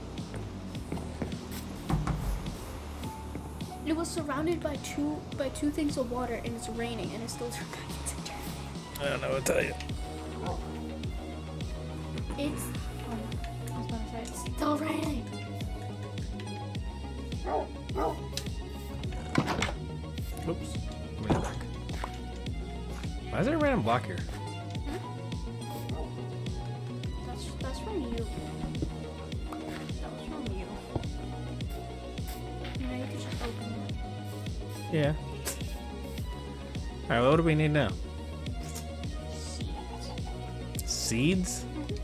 It was surrounded by two things of water and it's raining and it still turned back into dirt. I don't know what to tell you. It's. I was about to say it's still raining. Oops. Let me go back. Why is there a random block here? That's from you. That was from you. You know, you could just open it. Yeah. Alright, what do we need now? Seeds?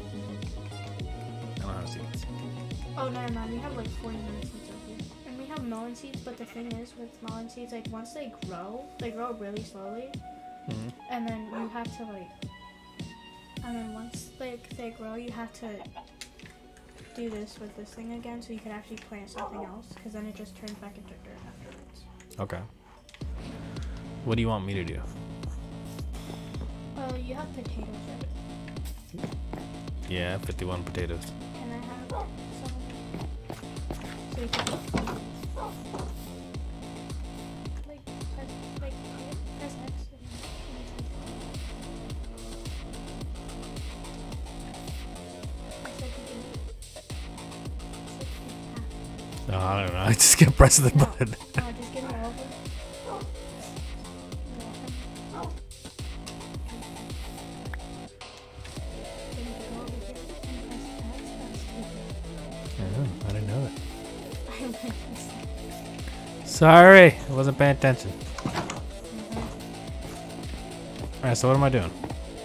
I don't have seeds. Oh, never mind. We have like 40 melon seeds over here. And we have melon seeds, but the thing is with melon seeds, like once they grow really slowly. Mm-hmm. And then you have to like, and then once like they grow, you have to do this with this thing again so you can actually plant something else, because then it just turns back into dirt afterwards. Okay. What do you want me to do? You have potatoes, right? Yeah, 51 potatoes. And I have some. So you can press X. No, I don't know. I just kept pressing the button. Just give me all of them. I didn't know that. Sorry, I wasn't paying attention. Alright, so what am I doing?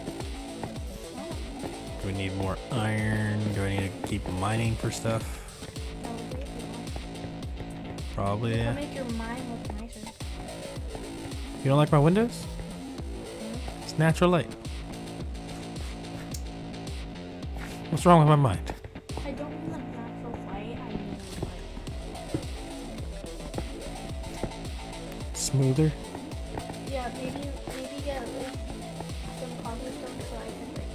Do we need more iron? Do I need to keep mining for stuff? Probably, yeah. Make your mind look nicer. You don't like my windows? It's natural light. What's wrong with my mind? I don't mean like natural white. I mean like. Smoother? Yeah, maybe get like some cobblestone so I can like.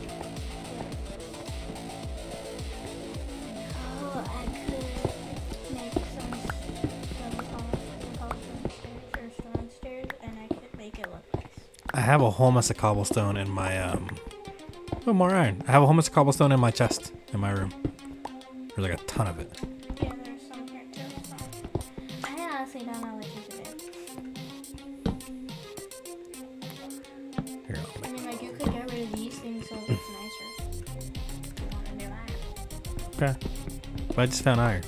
Yeah. Oh, I could make some cobblestone stairs or stone stairs, and I could make it look nice. I have a whole mess of cobblestone in my Oh, more iron. I have a whole mess of cobblestone in my chest in my room. There's like a ton of it. Yeah, there's some here too. I honestly don't know what to do. Here, I mean, like, you could get rid of these things so it looks nicer. If you want to do that. okay. But I just found iron.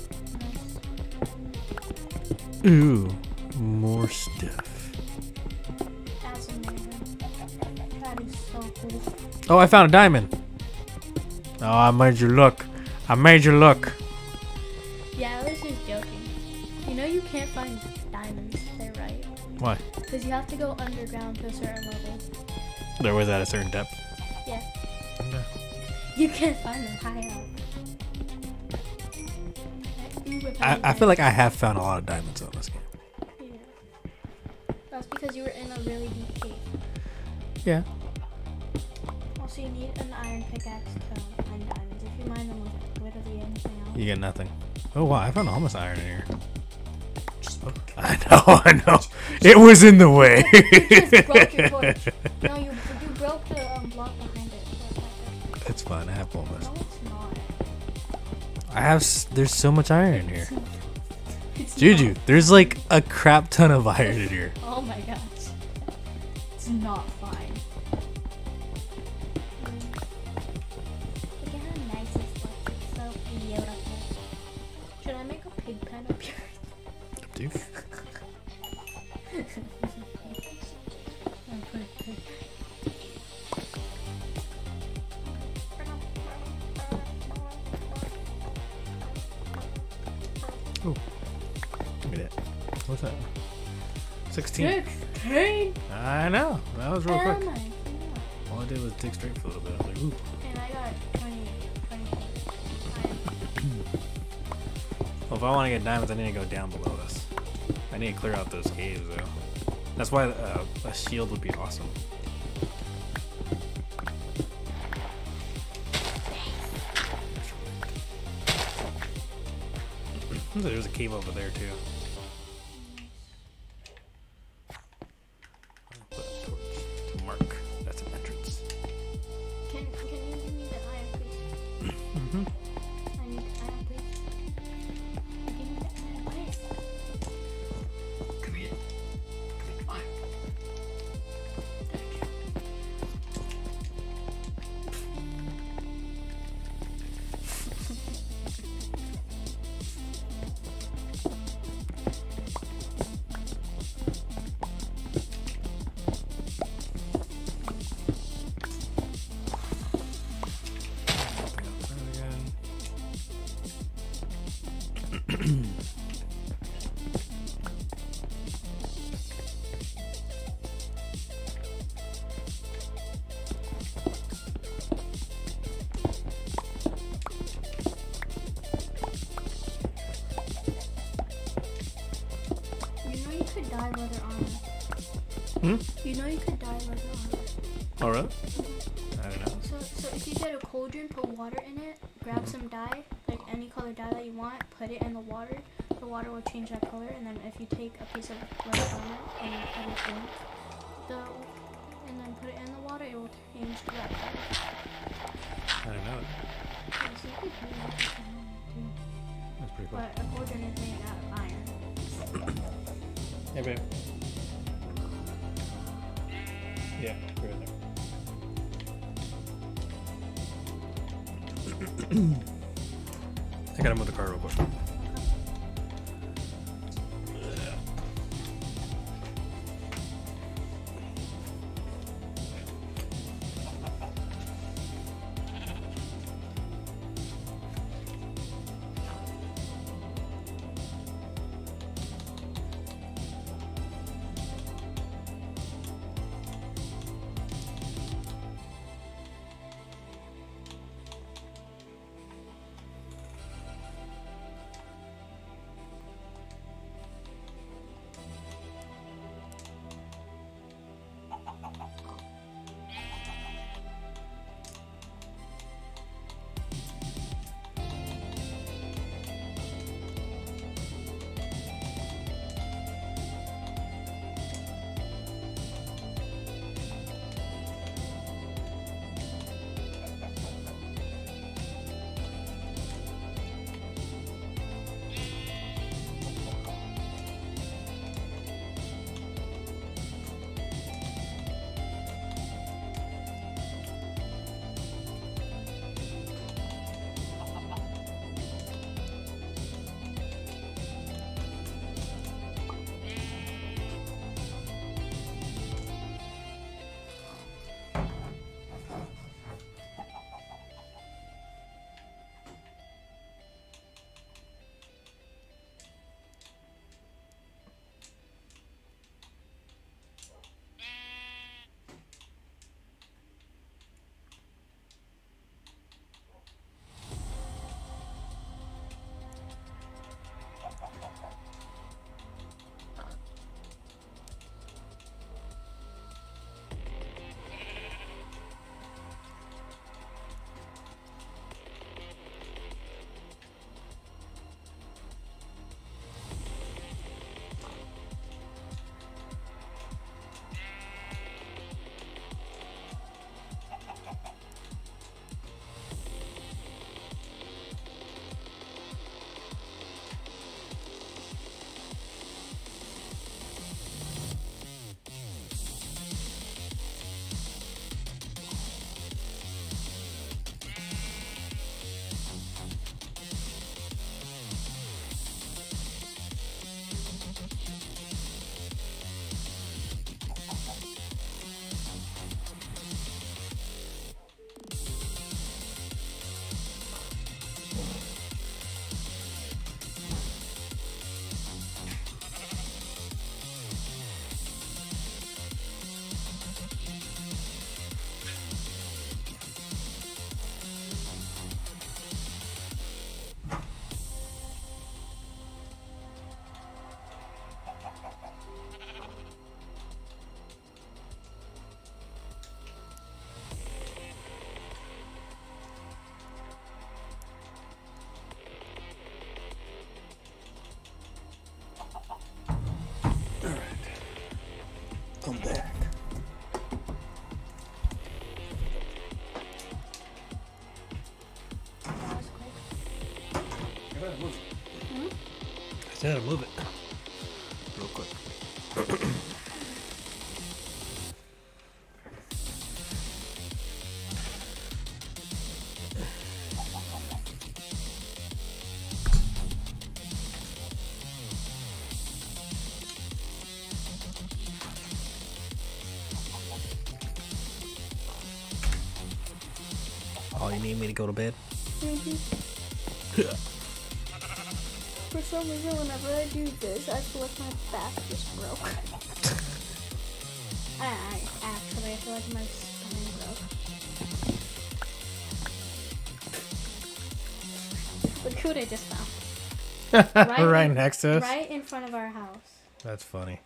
Nice. Ooh, more stuff. That's amazing. That is so cool. Oh, I found a diamond. Oh, I made you look. I made you look. Yeah, I was just joking. You know you can't find diamonds there, right? Why? Because you have to go underground to a certain level. There was at a certain depth. Yeah. Okay. You can't find them high up. I feel like I have found a lot of diamonds on this game. Yeah. That's because you were in a really deep cave. Yeah. Also, you need an iron pickaxe to mine diamonds. If you mine them with literally anything else. You get nothing. Oh wow, I found almost iron in here. Just look. I know. It was in the way. You just broke your torch. No, you broke the block behind it. It's fine. I have almost. No, it's not. I have. There's so much iron in here. It's Juju, not. there's like a crap ton of iron in here. Oh my gosh. It's not fine. Look at how nice this looks. It's so beautiful. Should I make a pig pen up here? Dude. I'll put a pig. Oh, give me that. What's that? 16. 16? I know. That was real Oh quick. my god. All I did was dig straight for a little bit. I was like, ooh. And I got 24. Well, if I want to get diamonds, I need to go down below this. I need to clear out those caves, though. That's why a shield would be awesome. There's a cave over there, too. Put a torch to mark. That's an entrance. Can you give me the iron, please? Mm-hmm. I need iron, please. Give me the iron, please. Come here. Come on. You know you could dye leather armor. Hmm? You know you could dye leather armor. Oh, really? I don't know. So if you get a cauldron, put water in it, grab some dye, like any color dye that you want, put it in the water will change that color, and then if you take a piece of leather armor and put it in and then put it in the water, it will change to that color. I don't know. Yeah, so you could do that if you wanted to. That's pretty cool. But a cauldron is made out of iron. Hey, babe. Yeah, we're in there. I gotta move the car real quick. Yeah, move it. Real quick. Oh, you need me to go to bed? For some reason, whenever I do this, I feel like my back just broke. Actually, I feel like my spine broke. Look what I just found. Right next to us? Right in front of our house. That's funny.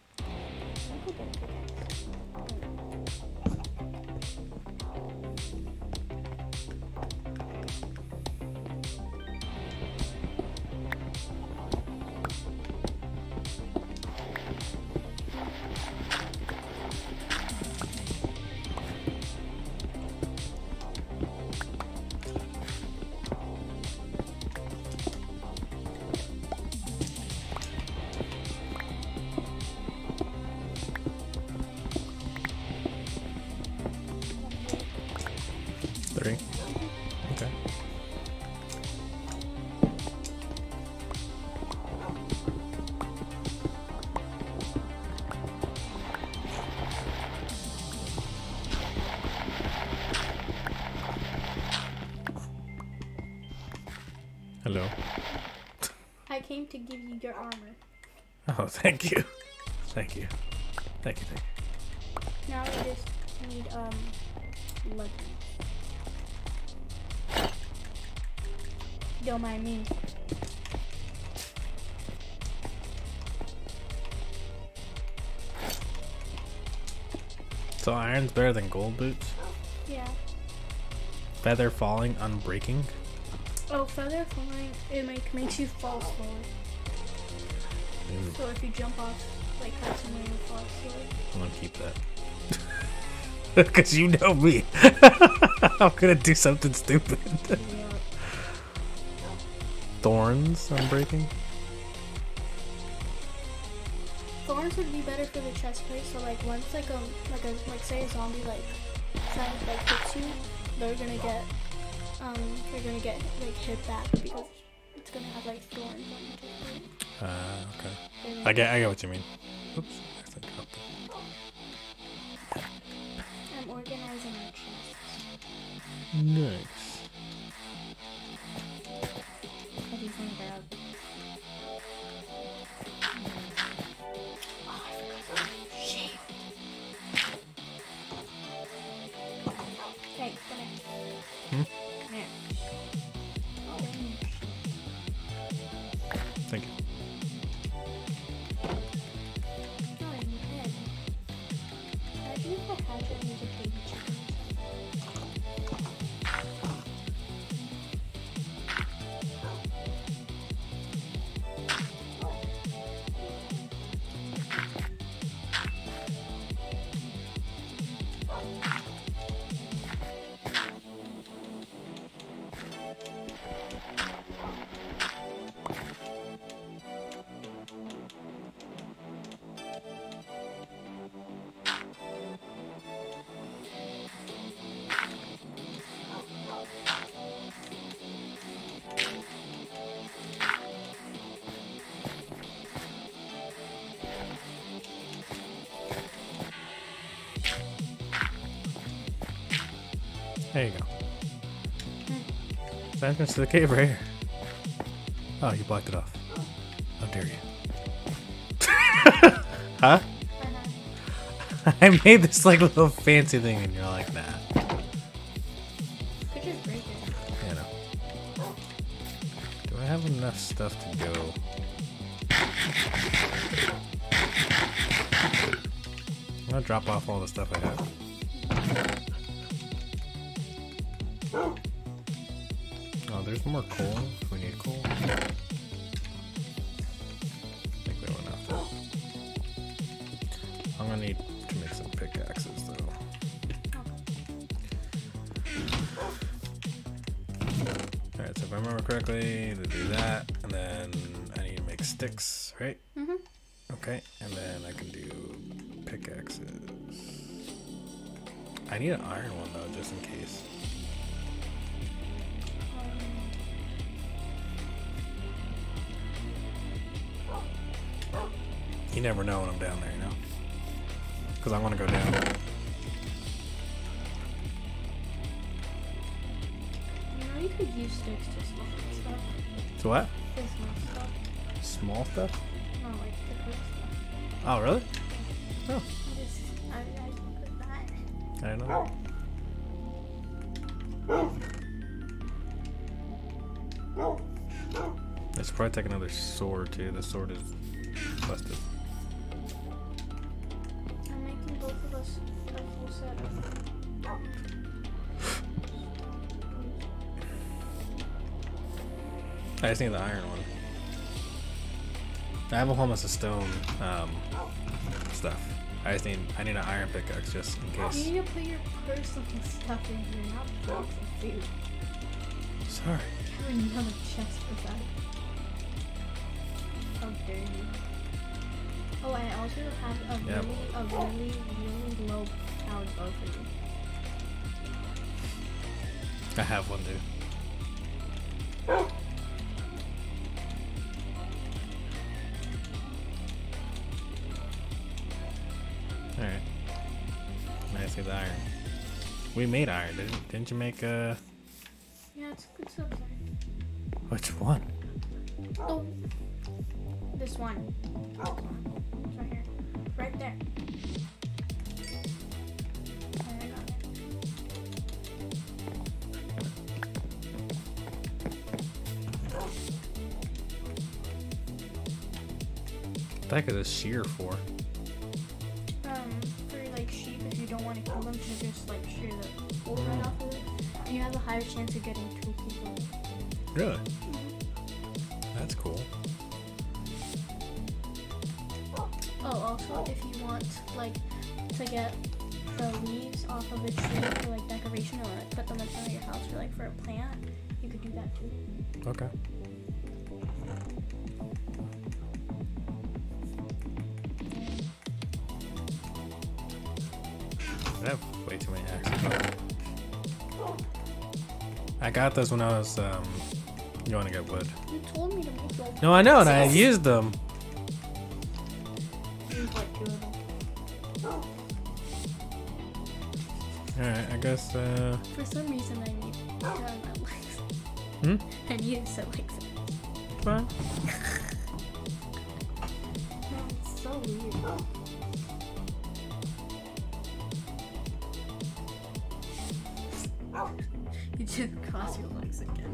Three. Okay. Hello. I came to give you your armor. Oh, thank you. Thank you. Thank you, thank you. Now we just need leather. Don't mind me. So iron's better than gold boots? Yeah. Feather falling, unbreaking? Oh, feather falling, it makes you fall slower. Ooh, So if you jump off, like Hudson, you fall slower. I'm gonna keep that. Because you know me. I'm gonna do something stupid. Yeah. Thorns, unbreaking? Thorns would be better for the chest plate. So like once like say a zombie like tries to like hits you, they're gonna get like hit back because it's gonna have like thorns on it. Okay. I get what you mean. Oops. I think I dropped it. I'm organizing our chests. Nice. How do you think about? Oh, I forgot to shave. Hey, come here. Hmm? Come here. Thank you. Oh, in your head. I think if I hatchet and use a baby chicken. There you go. The entrance to the cave right here. Oh, you blocked it off. How dare you? Huh? I made this like little fancy thing and you're like, nah. Could just break it. You know. Do I have enough stuff to go? I'm gonna drop off all the stuff I have. Oh, there's more coal if we need coal. I think we have enough though. I'm gonna need to make some pickaxes though. Alright, so if I remember correctly, to do that, and then I need to make sticks right? Mhm. Okay, and then I can do pickaxes. I need an iron one though, just in case. You never know when I'm down there, you know? Because I want to go down. You know, you could use sticks to small stuff. To what? To small stuff. Small stuff? No, like the big stuff. Oh, really? Oh, I look at that. I didn't know. I should probably take another sword too. The sword is busted. I'm making both of us a full set of. I just need the iron one. I have a whole mess of stone stuff. I need an iron pickaxe just in You case. need to put your personal stuff in here, not blocks of food. Sorry. I have another chest for that. How dare you? Oh, I also have a really low powered bow for you. I have one too. Alright. Nice with iron. We made iron, didn't you make Yeah, it's up there. which one? Oh, this one. It's right here. Right there. There, not there. What the heck is this shear for? For like sheep, if you don't want to kill them, to just like shear the wool right off of it, and you have a higher chance of getting 2 people. Really? That's cool. Oh, also, if you want like to get the leaves off of a tree for like decoration, or like, put them in front of your house for like for a plant, you could do that too. Okay. I have way too many axes. I got this when I was going to get wood. You told me to make your. No, I know, and I used them. Use like 2 of them. Alright, I guess For some reason, I need my legs. I need to set legs. fine. No, it's so weird. You just cross your legs again.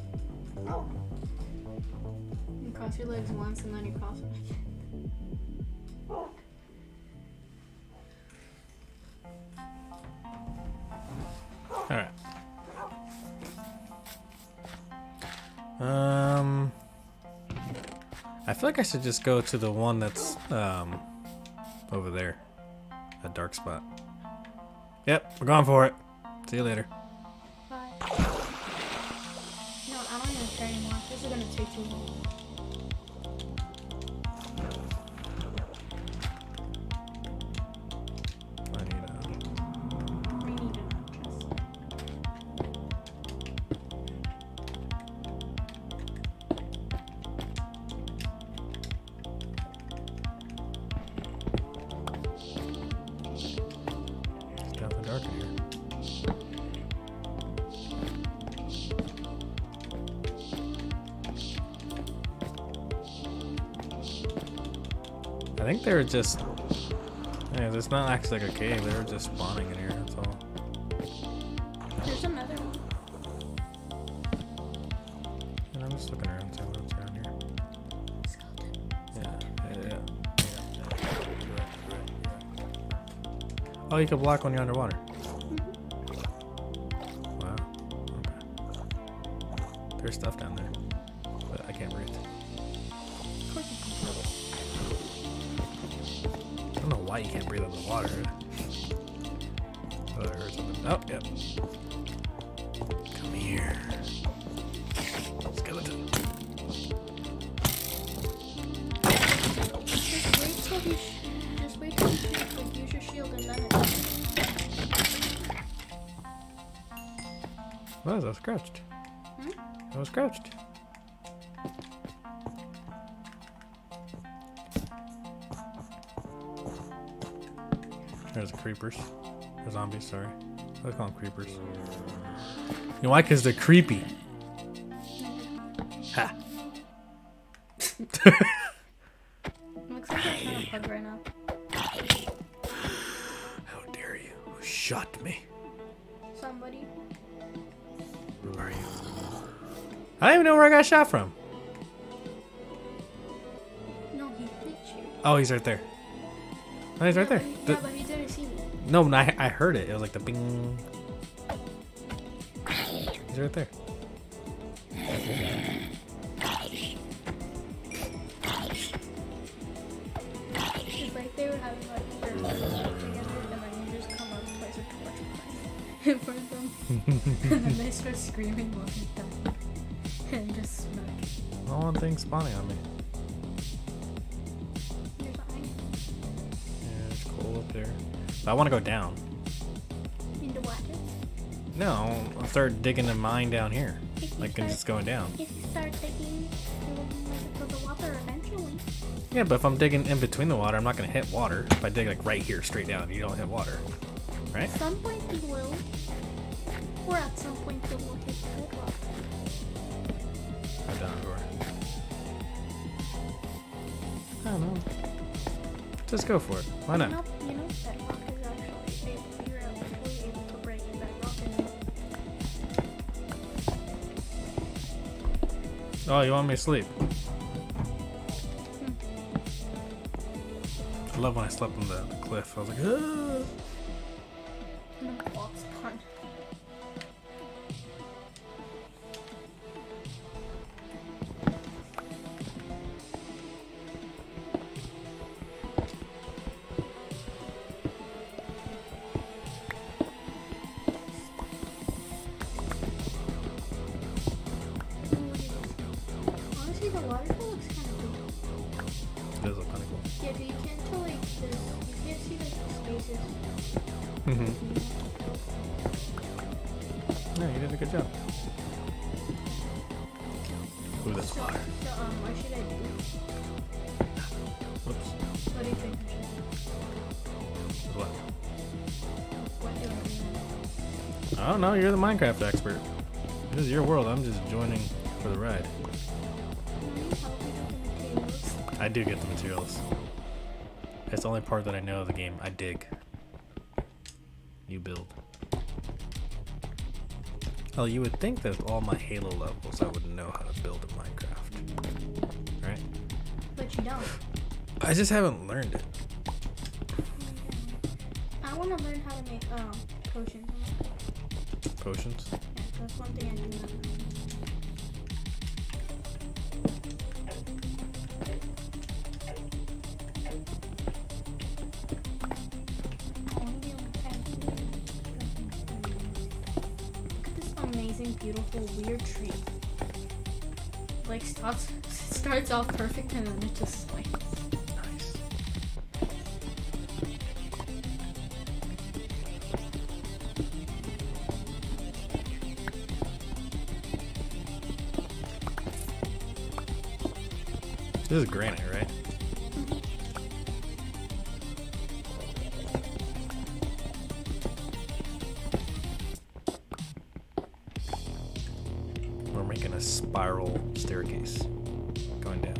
You cross your legs once and then you cross them again. Alright. I feel like I should just go to the one that's over there. That dark spot. Yep, we're going for it. See you later. Bye. No, I don't even care anymore. This is gonna take too long. I need We need it. it's definitely dark in here. I think they were just. Yeah, it's not actually like a cave. They were just spawning in here. That's all. There's another one. And I'm just looking around, seeing what's around here. Skeleton. Yeah. Oh, you can block when you're underwater. Wow. Okay. There's stuff down there, but I can't breathe. Of course you I don't know why you can't breathe underwater. Oh, I heard something. Oh, yep. Come here. Skeleton. What was I scratched? I was scratched. There's the creepers. Or zombies, sorry. I call them creepers. You know why? Because they're creepy. Ha! Looks like I'm kind of bugged right now. How dare you? Who shot me? Somebody. Who are you? I don't even know where I got shot from. No, he hit you. Oh, he's right there. Oh, he's right there. Yeah, but he didn't see me. No, I heard it. It was like the bing. He's right there. It's like they were having like their together, and then you just come up twice a torch in front of them, and then they start screaming while he died, and just smack. Oh, one thing spawning on me. There's an iron Yeah, it's cool up there. But I want to go down. in the water. No, I'll start digging a mine down here. Like, and just going down. If you start digging to the water eventually. Yeah, but if I'm digging in between the water, I'm not going to hit water. If I dig like right here, straight down, you don't hit water. Right? At some point you will. Or at some point you will hit bedrock. I've done it before. I don't know. Just go for it. Why not? You know bedrock is actually you're actually able to break bedrock and Oh, you want me to sleep? I love when I slept on the cliff. I was like, ah. the box spawn. Honestly, the waterfall looks kind of cool. It does look kind of cool. Yeah, 'cause you can't tell like this. You can't see like the spaces. Yeah, you did a good job. Ooh, that's fire. So, what should I do? Whoops. What do you think I should do? What? What do I do? I don't know. You're the Minecraft expert. This is your world. I'm just joining for the ride. Can you help me with the materials? I do get the materials. It's the only part that I know of the game. I dig. You build. Oh, you would think that with all my Halo levels, I would know how to build in Minecraft. Right? But you don't. I just haven't learned it. I want to learn how to make potions. Potions? Yeah, that's one thing I do not know. Look at this amazing, beautiful, weird tree. Like starts off perfect and then it just like. Nice. This is granite, right? We're making a spiral staircase going down.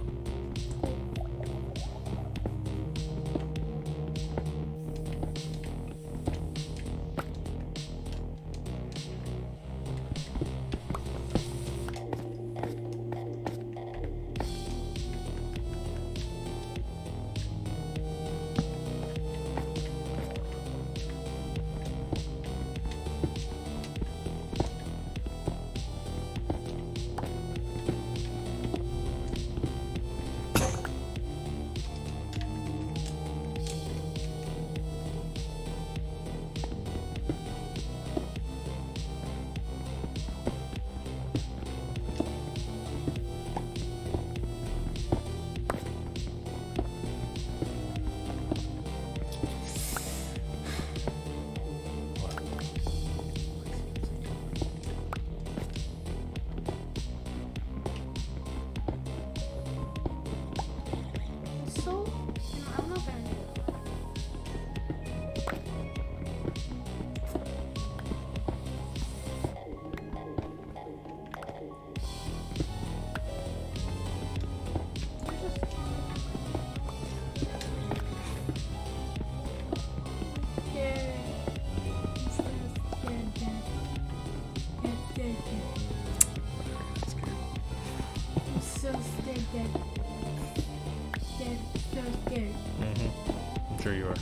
Sure you are.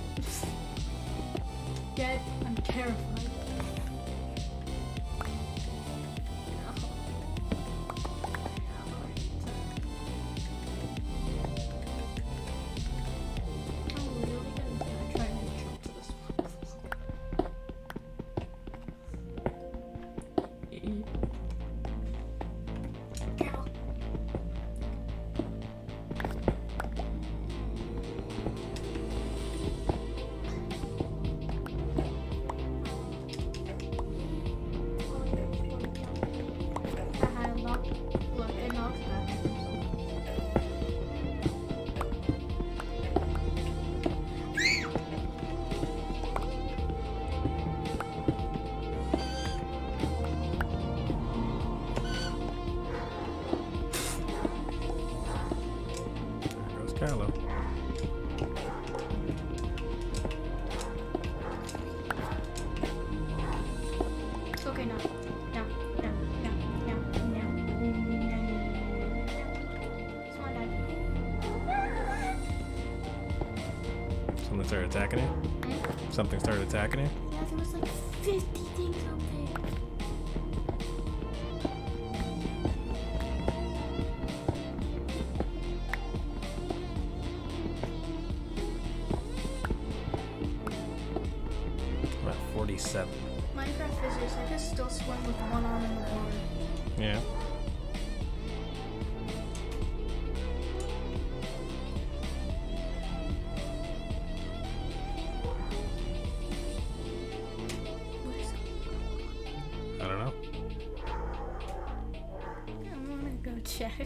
Dead. I'm terrified. Hello. It's okay now. Now. Come on, Dad. Something started attacking you? Something started attacking you? Yeah, there was like 50 things up there. I'm at 47. Minecraft physics, I can still swim with one arm in the water. Yeah. What is it? I don't know. I'm gonna go check.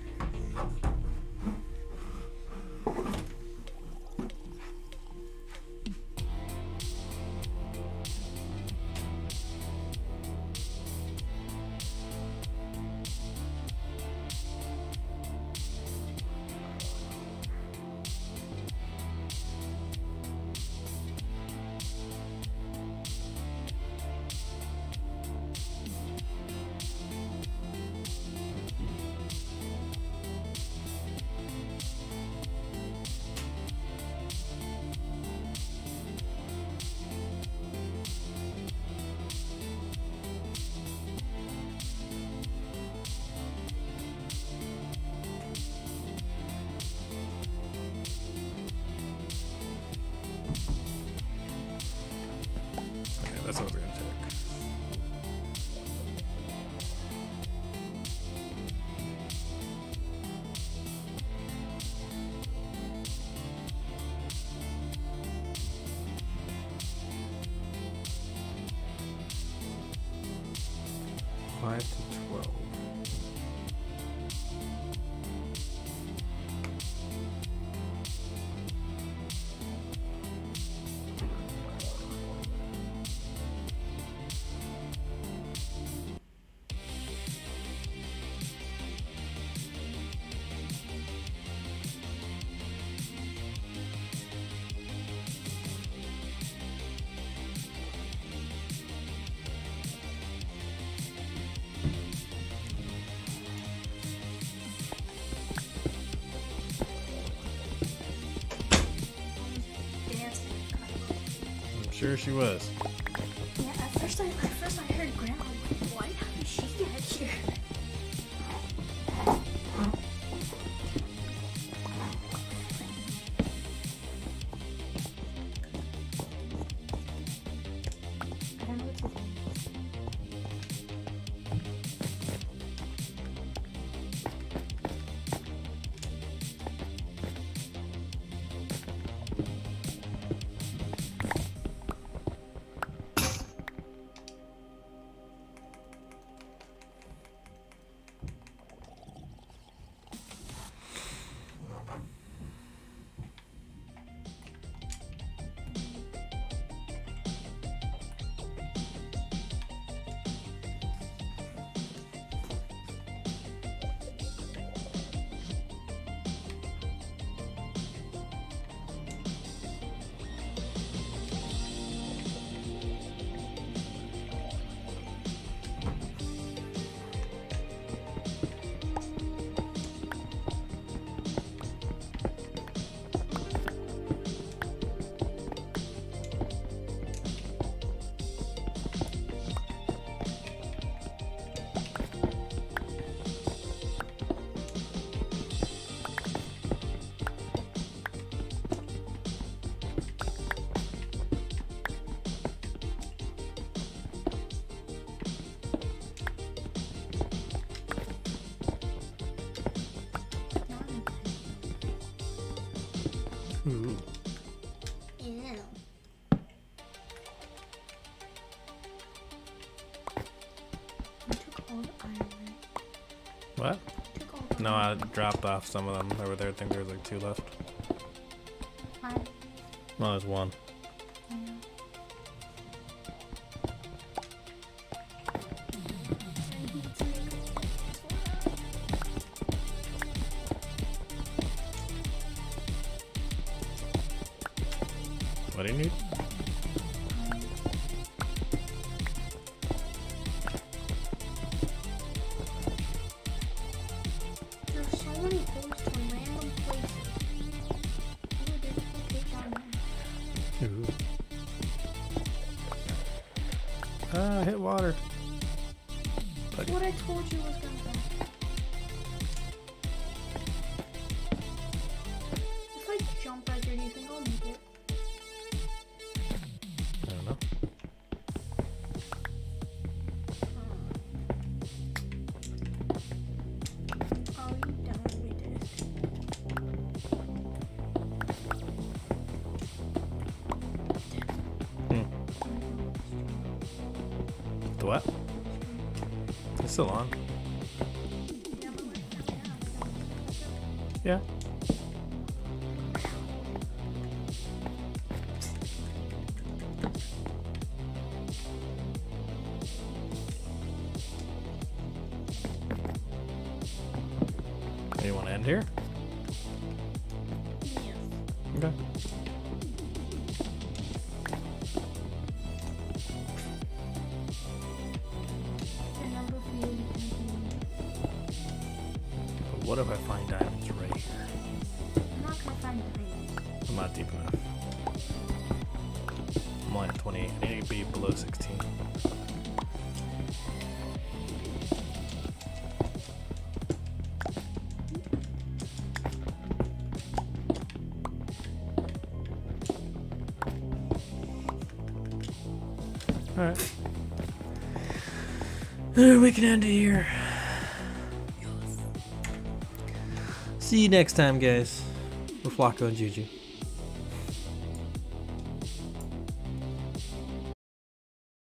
5 to 12. Sure she was. Yeah, at first I heard Grandma. Why? How did she get here? I don't know what to do. Ooh. Ew. You took all the iron, right? What? You took all the No, I iron. dropped off some of them over there. I think there was like 2 left. Fine. No, there's 1. Yeah. What do you need? There's so many holes to random places. Ooh, there's a cake down there. Ooh. Ah, I hit water. That's what I told you was gonna happen. If I jump right there, do you think I'll make it? I don't know. Oh, you definitely did. The what? It's still on. Yeah. You want to end here? Yes. Okay. Remember for you, But what if I find diamonds right here? I'm not gonna find diamonds. I'm not deep enough. I'm only at 28. I need to be below 16. Alright. We can end it here. See you next time, guys. We're Flaco and Juju.